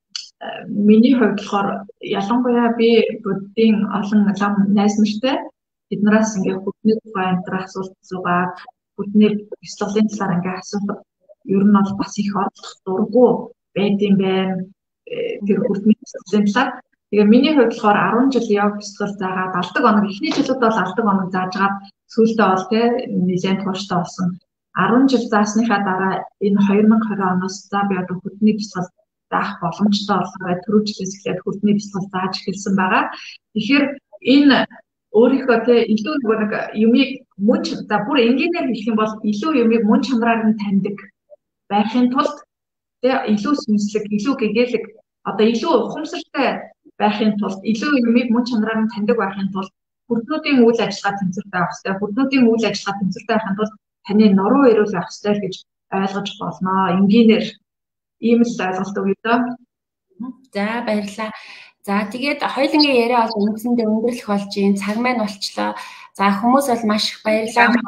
миний хувьд болохоор ялангуяа би буддийн олон лам найз нартай биднээс ингээ бүдний тухай амьдрах асуулт зугаад бүдний бяцлаглалын талаар ингээ асуух ер нь бол бас их оролдох дурггүй байдсан байна. Тэр бүдний бяцлаглалын талаар. Тэгээ миний хувьд болохоор арван жил йог бяцлал заагаад алдаг оног эхний жилүүд бол алдаг оног заажгаад сүүлдээ бол те нэлээд тууштай болсон. арван жил заасныхаа дараа энэ хоёр мянга двадцать оноос за би одоо бүдний бяцлал заах боломжтой болохоор түрүү жилээс эхлээд бүдний бяцлал зааж эхэлсэн байгаа. Тэгэхээр энэ өөрийнхөө те илүү нэг юмыг мөн за бүр энгийнээр хэлэх юм бол илүү юмыг мөн чанараар нь таньдаг байхын тулд те илүү сүнслэг, илүү гэгээлэг одоо илүү ухамсартай байхын тулд илүү юмыг мөн чанараар нь таньдаг байхын тулд бүднүүдийн үйл ажиллагаа тэнцвэртэй байх хэрэгтэй. Бүднүүдийн үйл ажиллагаа тэнцвэртэй байхын тулд таны нуруу эрүүл байх хэрэгтэй гэж ойлгож болно. Энгийнээр ийм л ойлголт өгье доо. За баярлалаа. За тэгээд хоёулангийн яриа бол үндсэндээ өндөрлөх болж юм. Цаг маань болчлоо. За хүмүүс бол маш их баярлалаа.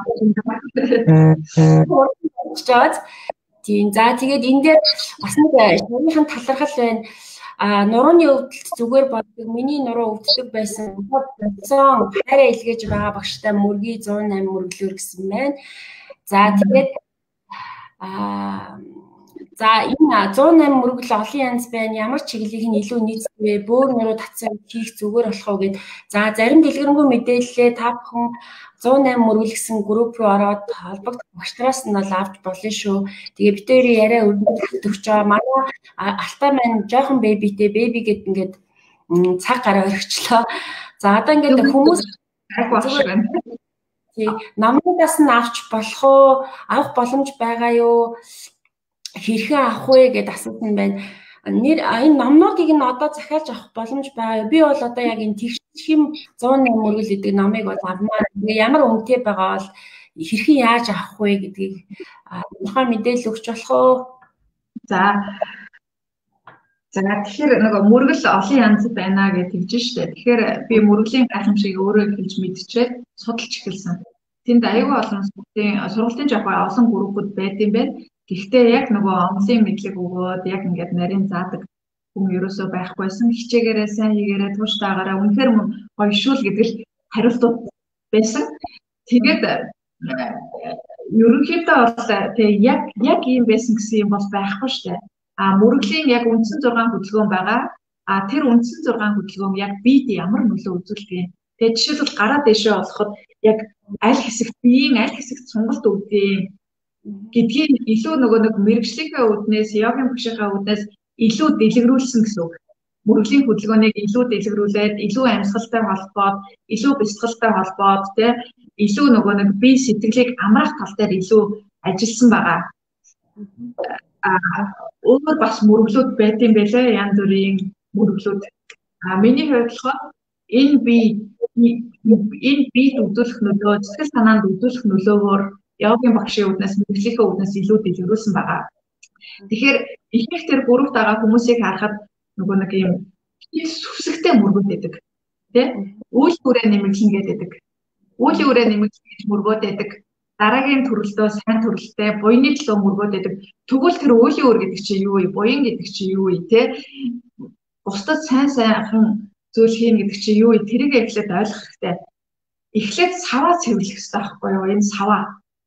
Тийм. За тэгээд энэ дээр бас нэг шуурхын талархал байна. а нурууны өвдөлт зүгээр болдог. Миний нуруу өвддөг байсан. Сон хайраа илгээж байгаа багштай мөргий зуун найман мөргөлөөр гэсэн байна. За тэгээд а за энэ зуун найман мөргөл олон янз байна. Ямар чиглэлийг нь илүү нийцдэг вэ? Бөөр нуруу татсан хийх зүгээр болох уу гэд. За зарим дэлгэрэнгүй мэдээлэлээ та бүхэн зуун найман мөргөл гэсэн групп руу ороод холбогдох багштраас нь бол авч болно шүү. Тэгээ бид хоёрын яриа өргөдөлт өгч байгаа. Манай алтаа маань жоохон бэбитэй бэби гэд ингээд цаг гараа өргөчлөө. За одоо ингээд хүмүүс байна. Тий, намнаас нь авч болох уу? Авах боломж байгаа юу? Хэрхэн авах вэ гэд асуусан байна. Нэр энэ номнуудыг нь одоо захиалж авах боломж байгаа. Би бол одоо яг энэ тэгшим зуун найман мөргөл гэдэг номыг бол авмаар. Ямар үнэтэй байгаа бол хэрхэн яаж авах вэ гэдгийг тодорхой мэдээлэл өгч болох уу? За. За тэгэхээр нөгөө мөргөл олон янз байна гэж тэгж штэ. Тэгэхээр би мөргөлийн гайхамшиг өөрөө хэлж мэдчихээд судалж эхэлсэн. Тэнд аюул олон сургалтын сургалтын жоохон олон группүүд байд юм байна. Гэхдээ яг нөгөө онлын мэдлэг өгөөд яг ингээд нарийн заадаг хүн ерөөсөө байхгүйсэн. Хичээгээрээ сайн хийгээрээ тууштай агараа үнэхээр гоё шүүл гэдэг л хариултууд байсан. Тэгээд ерөнхийдөө бол тэг яг яг ийм байсан гэсэн юм бол байхгүй шүү дээ. А мөргөлийн яг үндсэн зургаан хөдөлгөөн байгаа. А тэр үндсэн зургаан хөдөлгөөн яг биед ямар нөлөө үзүүлдэг. Тэгээд жишээлбэл гараа дэшээ олоход яг аль хэсэгт биеийн аль хэсэгт сонголт өгдөг гэдгийг илүү нөгөө нэг мэрэгжлийнхээ үүднээс, йогийн багшийнхаа үүднээс илүү дэлгэрүүлсэн гэсэн үг. Мөргөлийн хөдөлгөөнийг илүү дэлгэрүүлээд, илүү амьсгалтай холбоод, илүү бясалгалтай холбоод, тэ илүү нөгөө нэг бие сэтгэлийг амраах тал дээр илүү ажилласан байгаа. Аа өөр бас мөргөлүүд байт юм байлээ, янз бүрийн мөргөлүүд. А миний хувьд болохоор энэ бие энэ биед үзүүлэх нөлөө, сэтгэл санаанд үзүүлэх нөлөөгөөр йогийн багшийн үүднээс мөргөлийнхээ үүднээс илүү дэлгэрүүлсэн байгаа. Тэгэхээр ихэнх тэр бүрэгт байгаа хүмүүсийг харахад нөгөө нэг юм сүсгтэй мөргөд байдаг. Тэ? Үйл хүрээ нэмэглэн гэдэг. Үйл хүрээ нэмэглэн гэж мөргөд байдаг. Дараагийн төрөлдөө сайн төрөлтэй буйны төлөө мөргөд байдаг. Тэгвэл тэр үеийн үр гэдэг чинь юу вэ? Буян гэдэг чинь юу вэ? Тэ? Бусдад сайн сайхан зүйл хийн гэдэг чинь юу вэ? Тэрийг эхлээд ойлгох хэрэгтэй. Эхлээд саваа цэвэрлэх хэрэгтэй байхгүй юу? Энэ саваа.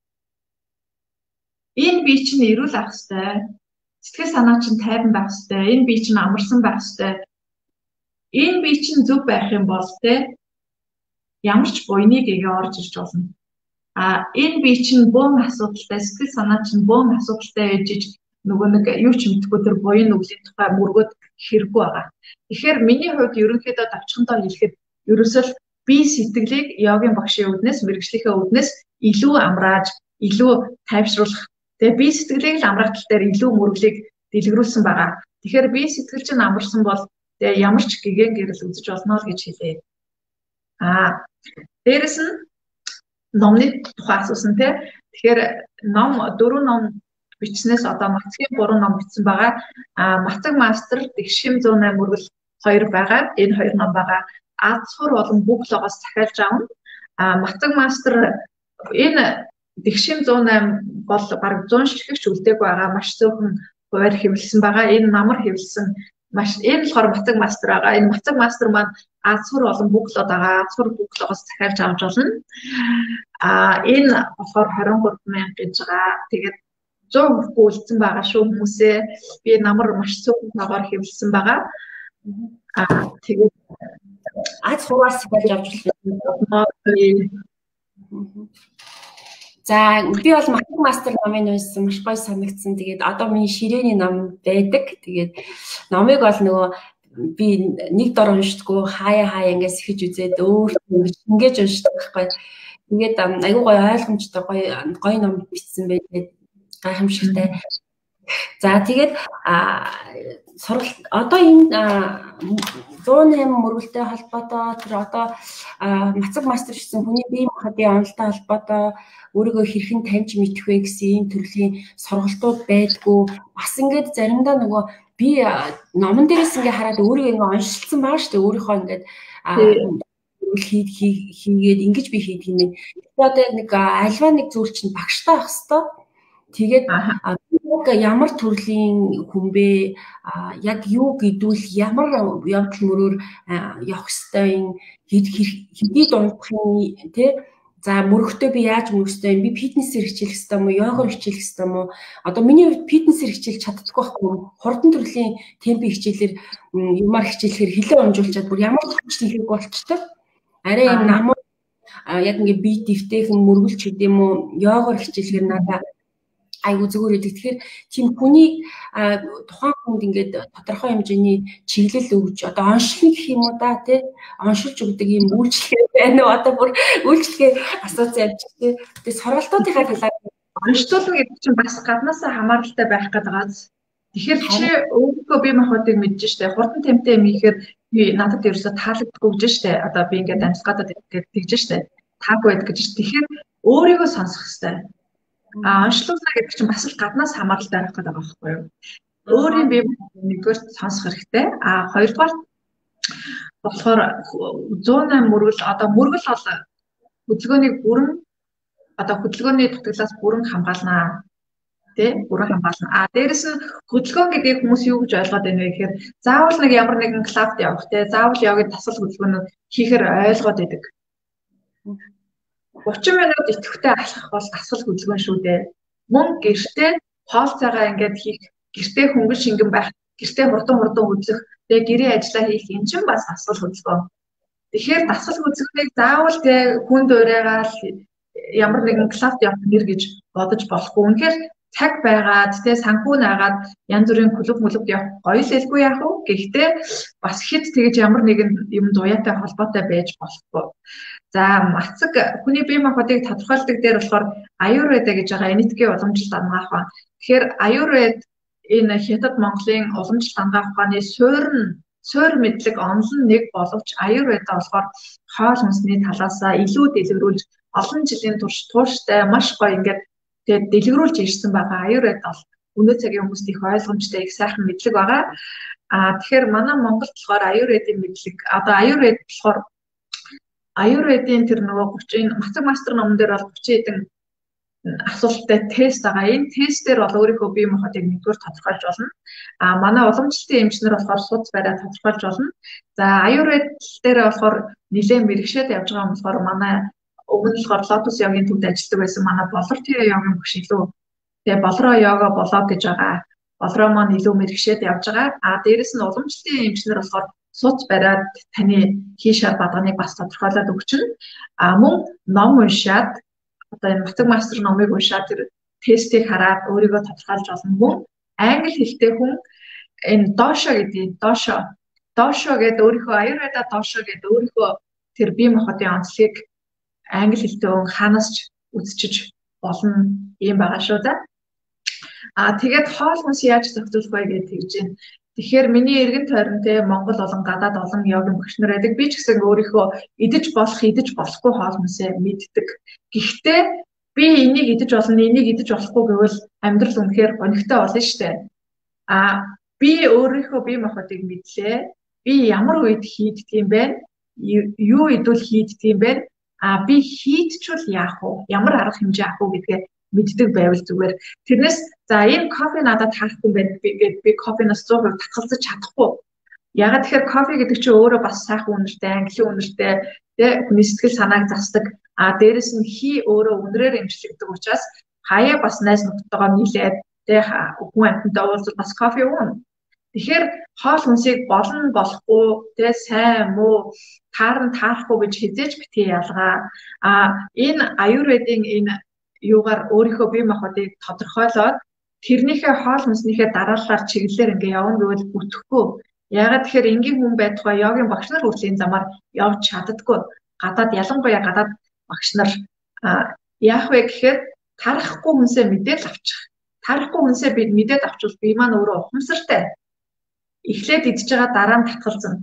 Энэ бие чинь эрүүл ах хэвээр. Сэтгэл санаа чинь тайван байх хэвээр. Энэ бие чинь амарсан байх хэвээр. Энэ бие чинь зөв байх юм бол тэ ямар ч буйныг игээ орж ирж болно. А энэ бие чинь бөөн асуудалтай, сэтгэл санаа чинь бөөн асуудалтай ээжиж нөгөө нэг юу ч мэдхгүй тэр буян нүглийн тухай мөргөд хэрэггүй байгаа. Тэгэхээр миний хувьд ерөнхийдөө давчхантаа хэлэхэд ерөөсөл бие сэтгэлийг йогийн багшийн үүднээс, мэрэгжлийнхээ үүднээс илүү амрааж, илүү тайвшруулах. Тэгээ бие сэтгэлийг л амраах тал дээр илүү мөргөлийг дэлгэрүүлсэн байгаа. Тэгэхээр бие сэтгэл чинь амарсан бол тэгээ ямар ч гэгэн гэрэл үзэж болно л гэж хэлээ. Аа дээрэс нь номны тухай асуусан тий. Тэгэхээр ном дөрвөн ном бичснээс одоо Мацгийн гурван ном бичсэн байгаа. Аа Мацаг мастер Тэгшим зуун найман мөргөл хоёр байгаа. Энэ хоёр ном байгаа. Азхур болон бүх логоос захиалж авна. Аа Мацаг мастер энэ Тэгшим зуун найман бол бараг зуун ширхэгч үлдээг байгаа. Маш зөвхөн хуваар хэвлэсэн байгаа. Энэ намар хэвлэсэн маш энэ болохоор Мацаг мастер байгаа. Энэ Мацаг мастер маань Азхур болон бүх лог байгаа. Азхур бүх логоос захиалж авч болно. Аа энэ болохоор двадцать три мянга гэж байгаа. Тэгээд сто процент үлдсэн байгаа шүү хүмүүсээ. Би намар маш зөвхөн цагаар хэвлэсэн байгаа. Аа тэгээд Азхураас захиалж авч болно. За би бол Мацаг мастер номыг уншсан маш гоё санагдсан. Тэгээд одоо миний ширээний ном байдаг. Тэгээд номыг бол нөгөө би нэг дор уншдаггүй хаяа хаяа ингээс ихэж үзээд өөртөө ингэж уншдаг байхгүй. Тэгээд айгүй гоё ойлгомжтой гоё гоё ном бичсэн байдаг. Гайхамшигтай. За тэгээд сургалт одоо энэ зуун найман мөргөлтэй холбоотой тэр одоо Мацаг мастер гэсэн хүний бие махбодын онолтой холбоотой өөрийгөө хэрхэн таньж мэдэх вэ гэсэн ийм төрлийн сургалтууд байдгүй. Бас ингээд заримдаа нөгөө би номон дээрээс ингээ хараад өөрийгөө ингээ оншилсан байгаа шүү дээ. Өөрийнхөө ингээд хий хийгээд ингэж би хийдэг юм. Одоо нэг альва нэг зүйл чинь багштай байх хэвээр. Тэгээд яг ямар төрлийн хүн бэ? Яг юу гэдвэл ямар явдал мөрөөр явах ёстой, хэдий дундахын тий. За мөрөгтөө би яаж мөрөх ёстой юм? Би фитнесээр хичээлэх ёстой юм уу? Йогоор хичээлэх ёстой юм уу? Одоо миний хувьд фитнесээр хичээлж чаддаггүй байхгүй юу? Хурдан төрлийн темпийн хичээлээр юмар хичээлэхээр хилээ онжуулчаад бүр ямар ч хийх болчтой. Арай юм намуу яг ингээ би дэвтэйхэн мөргөлч гэдэг юм уу? Йогоор хичээлэхээр надаа айгу зүгээр байдаг. Тэгэхээр тийм хүний тухайн хүнд ингээд тодорхой хэмжээний чиглэл өгж одоо оншилно гэх юм уу да тий оншилж өгдөг юм үйлчлэгээ байна уу одоо бүр үйлчлэгээ асууц явж тий. Тэгээ сургалтуудынхаа талаар онцлуулна гэдэг чинь бас гаднаасаа хамааралтай байх гэдэг газ. Тэгэхээр чи өөрийнхөө бие махбодыг мэдж штэ. Хурдан темптэй юм ихээр би надад ерөөсө таалагддаггүй гэж штэ. Одоо би ингээд амьсгалаад тэгж штэ. Таагүй байдаг гэж. Тэгэхээр өөрийгөө сонсох хэрэгтэй. А онцлуулна гэдэг чинь бас л гаднаас хамааралтай байх гэдэг байгаа байхгүй юу? Өөрийн бие нэгдүгээр сонсох хэрэгтэй. А хоёрдугаар болохоор зуун найман мөргөл одоо мөргөл бол хөдөлгөөнийг бүрэн одоо хөдөлгөөний дутагдлаас бүрэн хамгаална. Тэ бүрэн хамгаална. А дээрэс нь хөдөлгөөн гэдэг хүмүүс юу гэж ойлгоод байна вэ гэхээр заавал нэг ямар нэгэн клубт явах тэ заавал йогийн тасал хөдөлгөөнүүд хийхээр ойлгоод байдаг. гурван минут идэвхтэй алхах бол асал хөдөлгөөн шүү дээ. Мөн гэртээ хоол цагаа ингээд хийх, гэртээ хөнгөн шингэн байх, гэртээ хурдан хурдан хөдлөх, тэгээ гэрээ ажиллаа хийх энэ чинь бас асал хөдөлгөөн. Тэгэхээр дасгал хөдөлгөөнийг заавал тэгээ хүн дуурайгаар ямар нэгэн клубт явах нэр гэж бодож болохгүй. Үнэхээр цаг байгаад тэгээ санхүү наагаад янз бүрийн клуб мөлөд явах гоё л элгүй яах вэ? Гэхдээ бас хэд тэгэж ямар нэгэн юм дуяатай холбоотой байж болохгүй. За мацаг хүний бие махбодыг тодорхойлдог дээр болохоор аюурведа гэж байгаа энэтхгийн уламжлалт ангаах ба. Тэгэхээр аюурвед энэ хятад Монголын уламжлалт ангаах ухааны суурь суурь мэдлэг онол нь нэг боловч аюурведа болохоор хоол хүнсний талаасаа илүү дэлгэрүүлж олон жилийн турш тууштай маш гоё ингээд тэгээд дэлгэрүүлж ирсэн байгаа. Аюурведа бол өнөө цагийн хүмүүст их ойлгомжтой их сайхан мэдлэг байгаа. А тэгэхээр манай Монголд болохоор аюурведын мэдлэг одоо аюурвед болохоор аюурведын тэр нөгөө гурван мацаг мастер номон дээр бол гурван хэдэн асуулттай тест байгаа. Энэ тестээр бол өөрийнхөө бие махбодыг нэгдүгээр тодорхойлж болно. А манай уламжлалтын эмчнэр болохоор судас бариад тодорхойлж болно. За аюурвед дээр болохоор нэлээд мэрэгшээд явж байгаа юм болохоор манай өмнө болохоор лотос йогийн төвд ажилладаг байсан манай болортын йогийн багш илүү тэгээ болроо йога болоо гэж байгаа. Болроо маань илүү мэрэгшээд явж байгаа. А дээрэс нь уламжлалтын эмчнэр болохоор суц бариад таны хийшээ бадганыг бас тодорхойлоод өгчнө. А мөн ном уншаад одоо энэ мацаг мастер номыг уншаад тэр тестийг хараад өөрийгөө тодорхойлж болно. Мөн англи хэлтэй хүн энэ доошо гэдэг доошо доошо гэдэг өөрийнхөө аюурведа доошо гэдэг өөрийнхөө тэр бие махбодын онцлогийг англи хэлтэй хүн ханаас ч үзчиж болно юм байгаа шүү дээ. А тэгээд хоол хүнс яаж зохицуулах вэ гэж тэгж байна. Тэгэхээр миний эргэн тойронтой Монгол болон гадаад олон йогийн багш нар байдаг. Би ч гэсэн өөрийнхөө идэж болох, идэж болохгүй хоол хүнсээ мэддэг. Гэхдээ би энийг идэж болно, энийг идэж болохгүй гэвэл амьдрал үнэхээр гонигтой болно шүү дээ. А би өөрийнхөө бие махбодыг мэдлээ. Би ямар үед хийдэг юм бэ? Юу идвэл хийдэг юм бэ? А би хийдчвэл яах вэ? Ямар арга хэмжээ авах вэ гэдгээ мэддэг байвал зүгээр. Тэрнээс за энэ кофе надад таахгүй байна гэдэг би кофенаас сто процент татгалзаж чадахгүй. Ягаад тэгэхээр кофе гэдэг чинь өөрөө бас сайхан үнэртэй, английн үнэртэй, тэ хүний сэтгэл санааг засдаг. А дээрэс нь хий өөрөө үнрээр эмчлэгдэг учраас хаяа бас найз нөхдөдөө нийлээд тэ хүн амьтантай уулзвал бас кофе уун. Тэгэхээр хоол хүнсийг болно болохгүй, тэ сайн муу, таарн таарахгүй гэж хизээж битгий ялгаа. А энэ аюурведын энэ юугаар өөрийнхөө бие махбодыг тодорхойлоод тэрнийхээ хоол хүнснийхээ дараалалаар чиглэлээр ингээ явна гэвэл бүтэхгүй. Ягаад тэгэхээр энгийн хүн байдгаа йогийн багш нар хүрлийн замаар явж чаддаггүй. Гадаад ялангуяа гадаад багш нар яах вэ гэхээр тарахгүй хүнсээ мэдээд авчих. Тарахгүй хүнсээ бид мэдээд авчвал бие маань өөрөө ухамсартай. Эхлээд идж байгаа дараа нь татгалзана.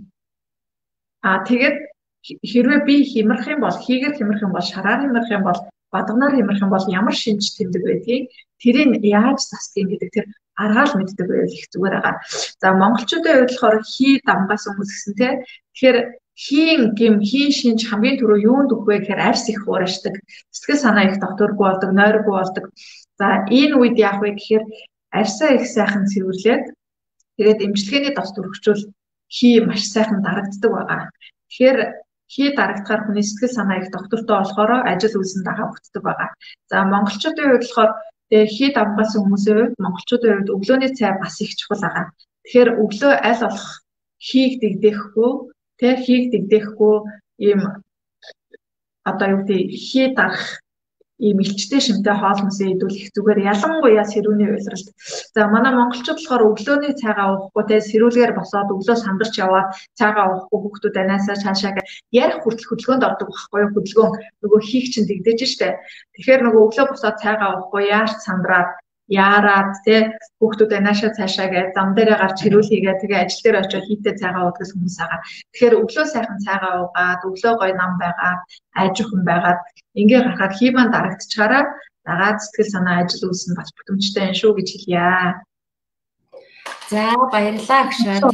А тэгээд хэрвээ би хямрах юм бол хийгэр хямрах юм бол шараар хямрах юм бол бадганаар хямрах юм бол ямар шинж тэмдэг байдгийг тэрийг яаж засдгийг гэдэг тэр аргаал мэддэг байвал их зүгээр байгаа. За монголчуудын хувьд болохоор хий дамгаас өмсгсөн те. Тэгэхээр хийн гим хийн шинж хамгийн түрүү юунд өгөх вэ гэхээр арьс их уурашдаг. Сэтгэл санаа их докторгүй болдог, нойргүй болдог. За За энэ үед яах вэ гэхээр арьсаа их сайхан цэвэрлээд тэгээд эмчилгээний дос төрөгчвөл хий маш сайхан дарагддаг байгаа. Тэгэхээр хий дарагдахаар хүний сэтгэл санаа их доктортой болохоор ажил үйлсэнд дагаа бүтдэг байгаа. За монголчуудын хувьд болохоор тэгээ хий давмгасан хүмүүсийн хувьд монголчуудын хувьд өглөөний цай бас их чухал байгаа. Тэгэхээр өглөө аль болох хийг дэгдэхгүй, тэг хийг дэгдэхгүй ийм одоо юу гэдэг хий дарах ийм илчтэй шимтэй хоол хүнсээ идүүлэх зүгээр ялангуяа сэрүүний уйлралт. За манай монголчууд болохоор өглөөний цайгаа уухгүй те сэрүүлгээр босоод өглөө сандарч яваад цайгаа уухгүй хүүхдүүд анаасаа цаашаа ярих хүртэл хөдөлгөөнд ордог байхгүй юу? Хөдөлгөөн нөгөө хийх чинь дэгдэж штэ. Тэгэхээр нөгөө өглөө босоод цайгаа уухгүй яарч сандраад яарад те хүүхдүүд анаашаа цаашаа гэж зам дээрээ гарч хэрүүл хийгээ тэгээ ажил дээр очиод хийтэй цайгаа уудаг хүмүүс байгаа. Тэгэхээр өглөө сайхан цайгаа уугаад өглөө гоё нам байгаад аж ахуйн байгаад ингээ гарахад хийман дарагдчихаараа дагаад сэтгэл санаа ажил үйлсэн бас бүтэмжтэй юм шүү гэж хэлье. За баярлалаа агшаа.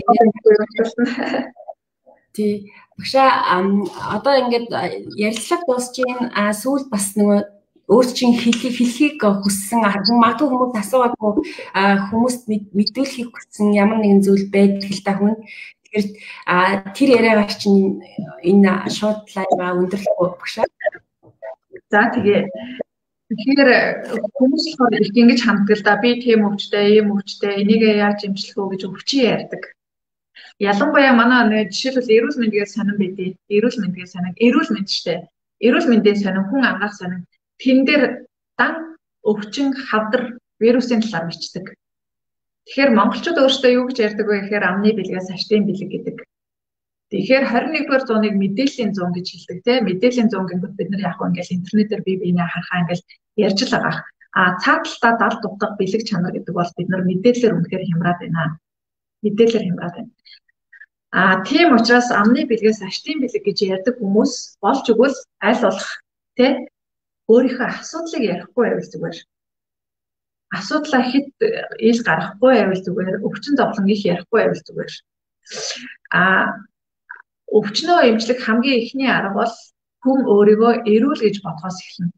Тий. Багшаа одоо ингээд ярилцлага дуусч ийн сүүл бас нөгөө өөр чинь хэлхийг хэлхийг хүссэн магадгүй хүмүүс асуугаагүй хүмүүст мэдүүлэхийг хүссэн ямар нэгэн зүйл байдаг л та хүн. Тэгэхээр тэр яриагаар чинь энэ шууд лайваа өндөрлөхгүй багшаа. За тэгээ тэгэхээр хүмүүс болохоор их ингэж ханддаг л да би тийм өвчтэй, ийм өвчтэй, энийг яаж эмчлэх вэ гэж өвчий ярьдаг. Ялангуяа манай жишээлбэл эрүүл мэндгээ сонирн байдیں۔ Эрүүл мэндгээ сонирн, эрүүл мэнд штэ. Эрүүл мэндээ сонирн, хүн ангаах сонирн. Тэн дээр дан өвчин, хавдар, вирусын талаар бичдэг. Тэгэхээр монголчууд өөрсдөө юу гэж ярьдаг вэ гэхээр амны бэлгээс аштын бэлэг гэдэг. Тэгэхээр двадцать и первэр зууныг мэдээллийн зуун гэж хэлдэг тийм мэдээллийн зуун гэнгүүт бид нар яг ингээл интернетээр бие биенээ харахаа ингээл ярьж л байгаа. А цааталтаа далд дутдаг бэлэг чанар гэдэг бол бид нар мэдээлэлээр үнэхээр хямраад байна. Мэдээлэлээр хямраад байна. А тийм учраас амны бэлгээс аштын бэлэг гэж ярьдаг хүмүүс болж өгвөл аль болох тийм өөрийнхөө асуудлыг ярихгүй байвал зүгээр. Асуудлаа хэд ил гаргахгүй байвал зүгээр. Өвчин зовлон их ярихгүй байвал зүгээр. А өвчнөө эмчлэх хамгийн ихний арга бол хүн өөрийгөө эрүүл гэж бодохоос эхэлнэ.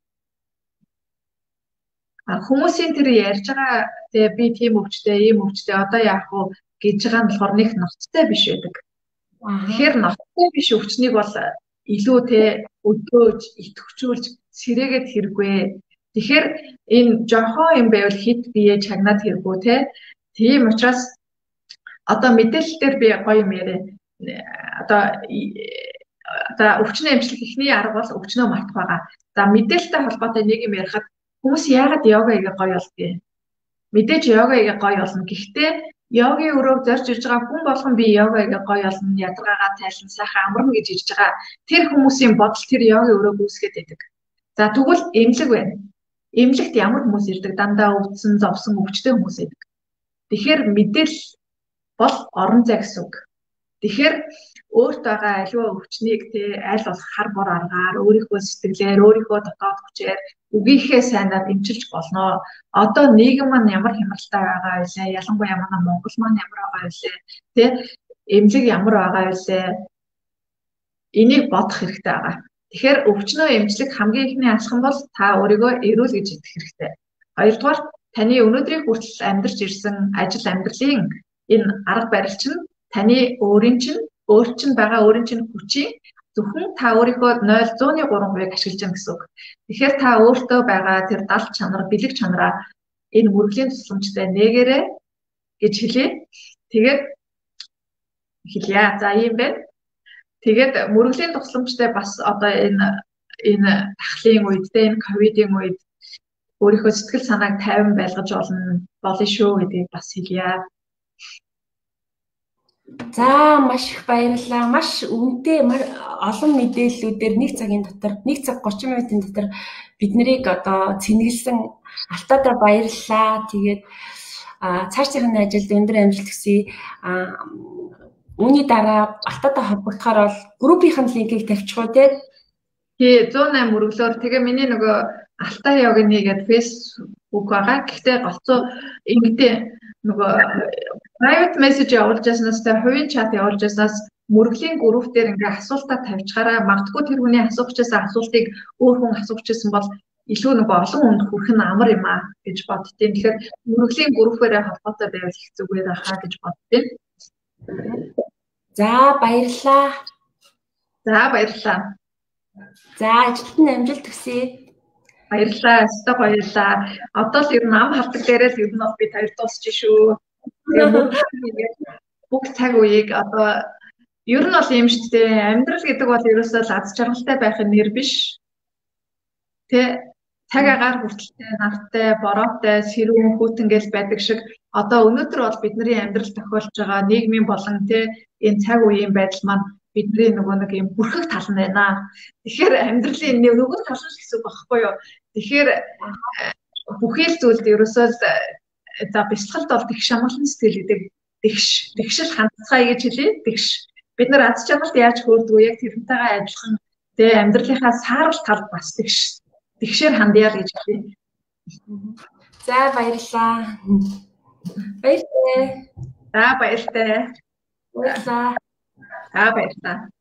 А хүмүүсийн тэр ярьж байгаа тэгээ би тийм өвчтэй, ийм өвчтэй одоо яах вэ гэж байгаа нь болохоор нэг ноцтой биш байдаг. Тэгэхээр ноцтой биш өвчнийг бол илүү тэ өдөөж, итгэвчүүлж сэрээгээд хэрэггүй. Тэгэхээр энэ жохоо юм байвал хит бие чагнаад хэрэггүй те. Тийм учраас одоо мэдээлэл дээр би гоё юм яриа. Одоо одоо өвчнөө эмчлэх ихний арга бол өвчнөө мартах байгаа. За мэдээлэлтэй холбоотой нэг юм ярихад хүмүүс яагаад йога игээ гоё болдгийг. Мэдээж йога игээ гоё болно. Гэхдээ йогийн өрөөг зорж ирж байгаа хүн болгон би йога игээ гоё болно, ядаргаагаа тайлан сайхан амарна гэж ирж байгаа. Тэр хүмүүсийн бодол тэр йогийн өрөөг үүсгээд байдаг. За тэгвэл эмнэлэг байна. Эмнэлэгт ямар хүмүүс ирдэг? Дандаа өвдсөн, зовсон, өвчтэй хүмүүс ирдэг. Тэгэхээр мэдээлэл бол орон зай гэсэн үг. Тэгэхээр өөрт байгаа аливаа өвчнийг те аль болох хар бор аргаар өөрийнхөө сэтгэлээр, өөрийнхөө дотоод хүчээр үгийнхээ сайнаар эмчилж болно. Одоо нийгэм маань ямар хямралтай байгаа вэ? Ялангуяа манай Монгол маань ямар байгаа вэ? Тэ эмнэлэг ямар байгаа вэ? Энийг бодох хэрэгтэй байгаа. Тэгэхээр өвчнөө эмчлэх хамгийн ихний алхам бол та өөрийгөө эрүүл гэж итгэх хэрэгтэй. Хоёрдугаар таны өнөөдрийн хүртэл амьдарч ирсэн ажил амьдралын энэ арга барил чинь таны өөрийн чинь өөр чинь байгаа өөрийн чинь хүчийг зөвхөн та өөрийнхөө нойл зууны гурван хувийг ашиглаж байгаа гэсэн үг. Тэгэхээр та өөртөө байгаа тэр дал чанар, бэлэг чанараа энэ мөрөглийн тусламжтай нээгээрээ гэж хэлье. Тэгээд хэлье. За ийм байна. Тэгээд мөрөглийн тусламжтай бас одоо энэ энэ тахлын үед тэ энэ ковидын үед өөрийнхөө сэтгэл санааг тайван байлгаж болно болно шүү гэдгийг бас хэлье. За маш их баярлалаа. Маш үнэтэй олон мэдээллүүдээр нэг цагийн дотор, нэг цаг гурван минутын дотор бид нарыг одоо цэнгэлсэн алтаатай баярлалаа. Тэгээд цаашдын ажилд өндөр амжилт хүсье. Үүний дараа алтаатай холбогдохоор бол группийн линкийг тавьчих уу те? Тий, зуун осем мөрөглөөр тэгээ миний нөгөө Алтай йогны гэдэг фэйсбુક байгаа. Гэхдээ голцоо ингэдэй нөгөө private message явуулж яснаас тэ хувийн чат явуулж яснаас мөрөглийн групп дээр ингээ асуултаа тавьчихаараа магадгүй тэр хүний асуух гэсэн асуултыг өөр хүн асуух гэсэн бол илүү нэг олон хүнд хүрэх нь амар юм аа гэж боддیں۔ Тэгэхээр мөрөглийн группээрээ холбоотой байвал их зүгээр байхаа гэж боддیں۔ За баярлалаа. За баярлалаа. За ажилд нь амжилт хүсье. Баярлалаа. Өстой баярлалаа. Одоо л ер нь ам хавдаг дээрээс ер нь би таяр дуусч шүү. Бүх цаг үеийг одоо ер нь бол юм шүү дээ. Амьдрал гэдэг бол ерөөсөө л аз жаргалтай байхын нэр биш. Тэ цаг агаар хүртэлтэй, нартай, бороотой, сэрүүн, хүүтэн гэж байдаг шиг одоо өнөөдөр бол бидний амьдрал тохиолж байгаа нийгмийн болон тэ энэ цаг үеийн байдал маань бидний нөгөө нэг юм бүрхэг тал нь байна. Тэгэхээр амьдралын нөгөө тал нь гэсэн үг багхгүй юу? Тэгэхээр бүхий л зүйлд ерөөсөө за бясалгалд бол тэгш амгалан сэтгэл гэдэг тэгш тэгшэл хандцгаая гэж хэлээ. Тэгш бид нар аз жаргалд яаж хөөрдөг вэ? Яг тэрнтэйгээ адилхан тэ амьдралынхаа саарал тал бас тэгш тэгшээр хандъя гэж хэлээ. За баярлалаа. Баярлалаа. За баярлалаа. Баярлалаа. За баярлалаа.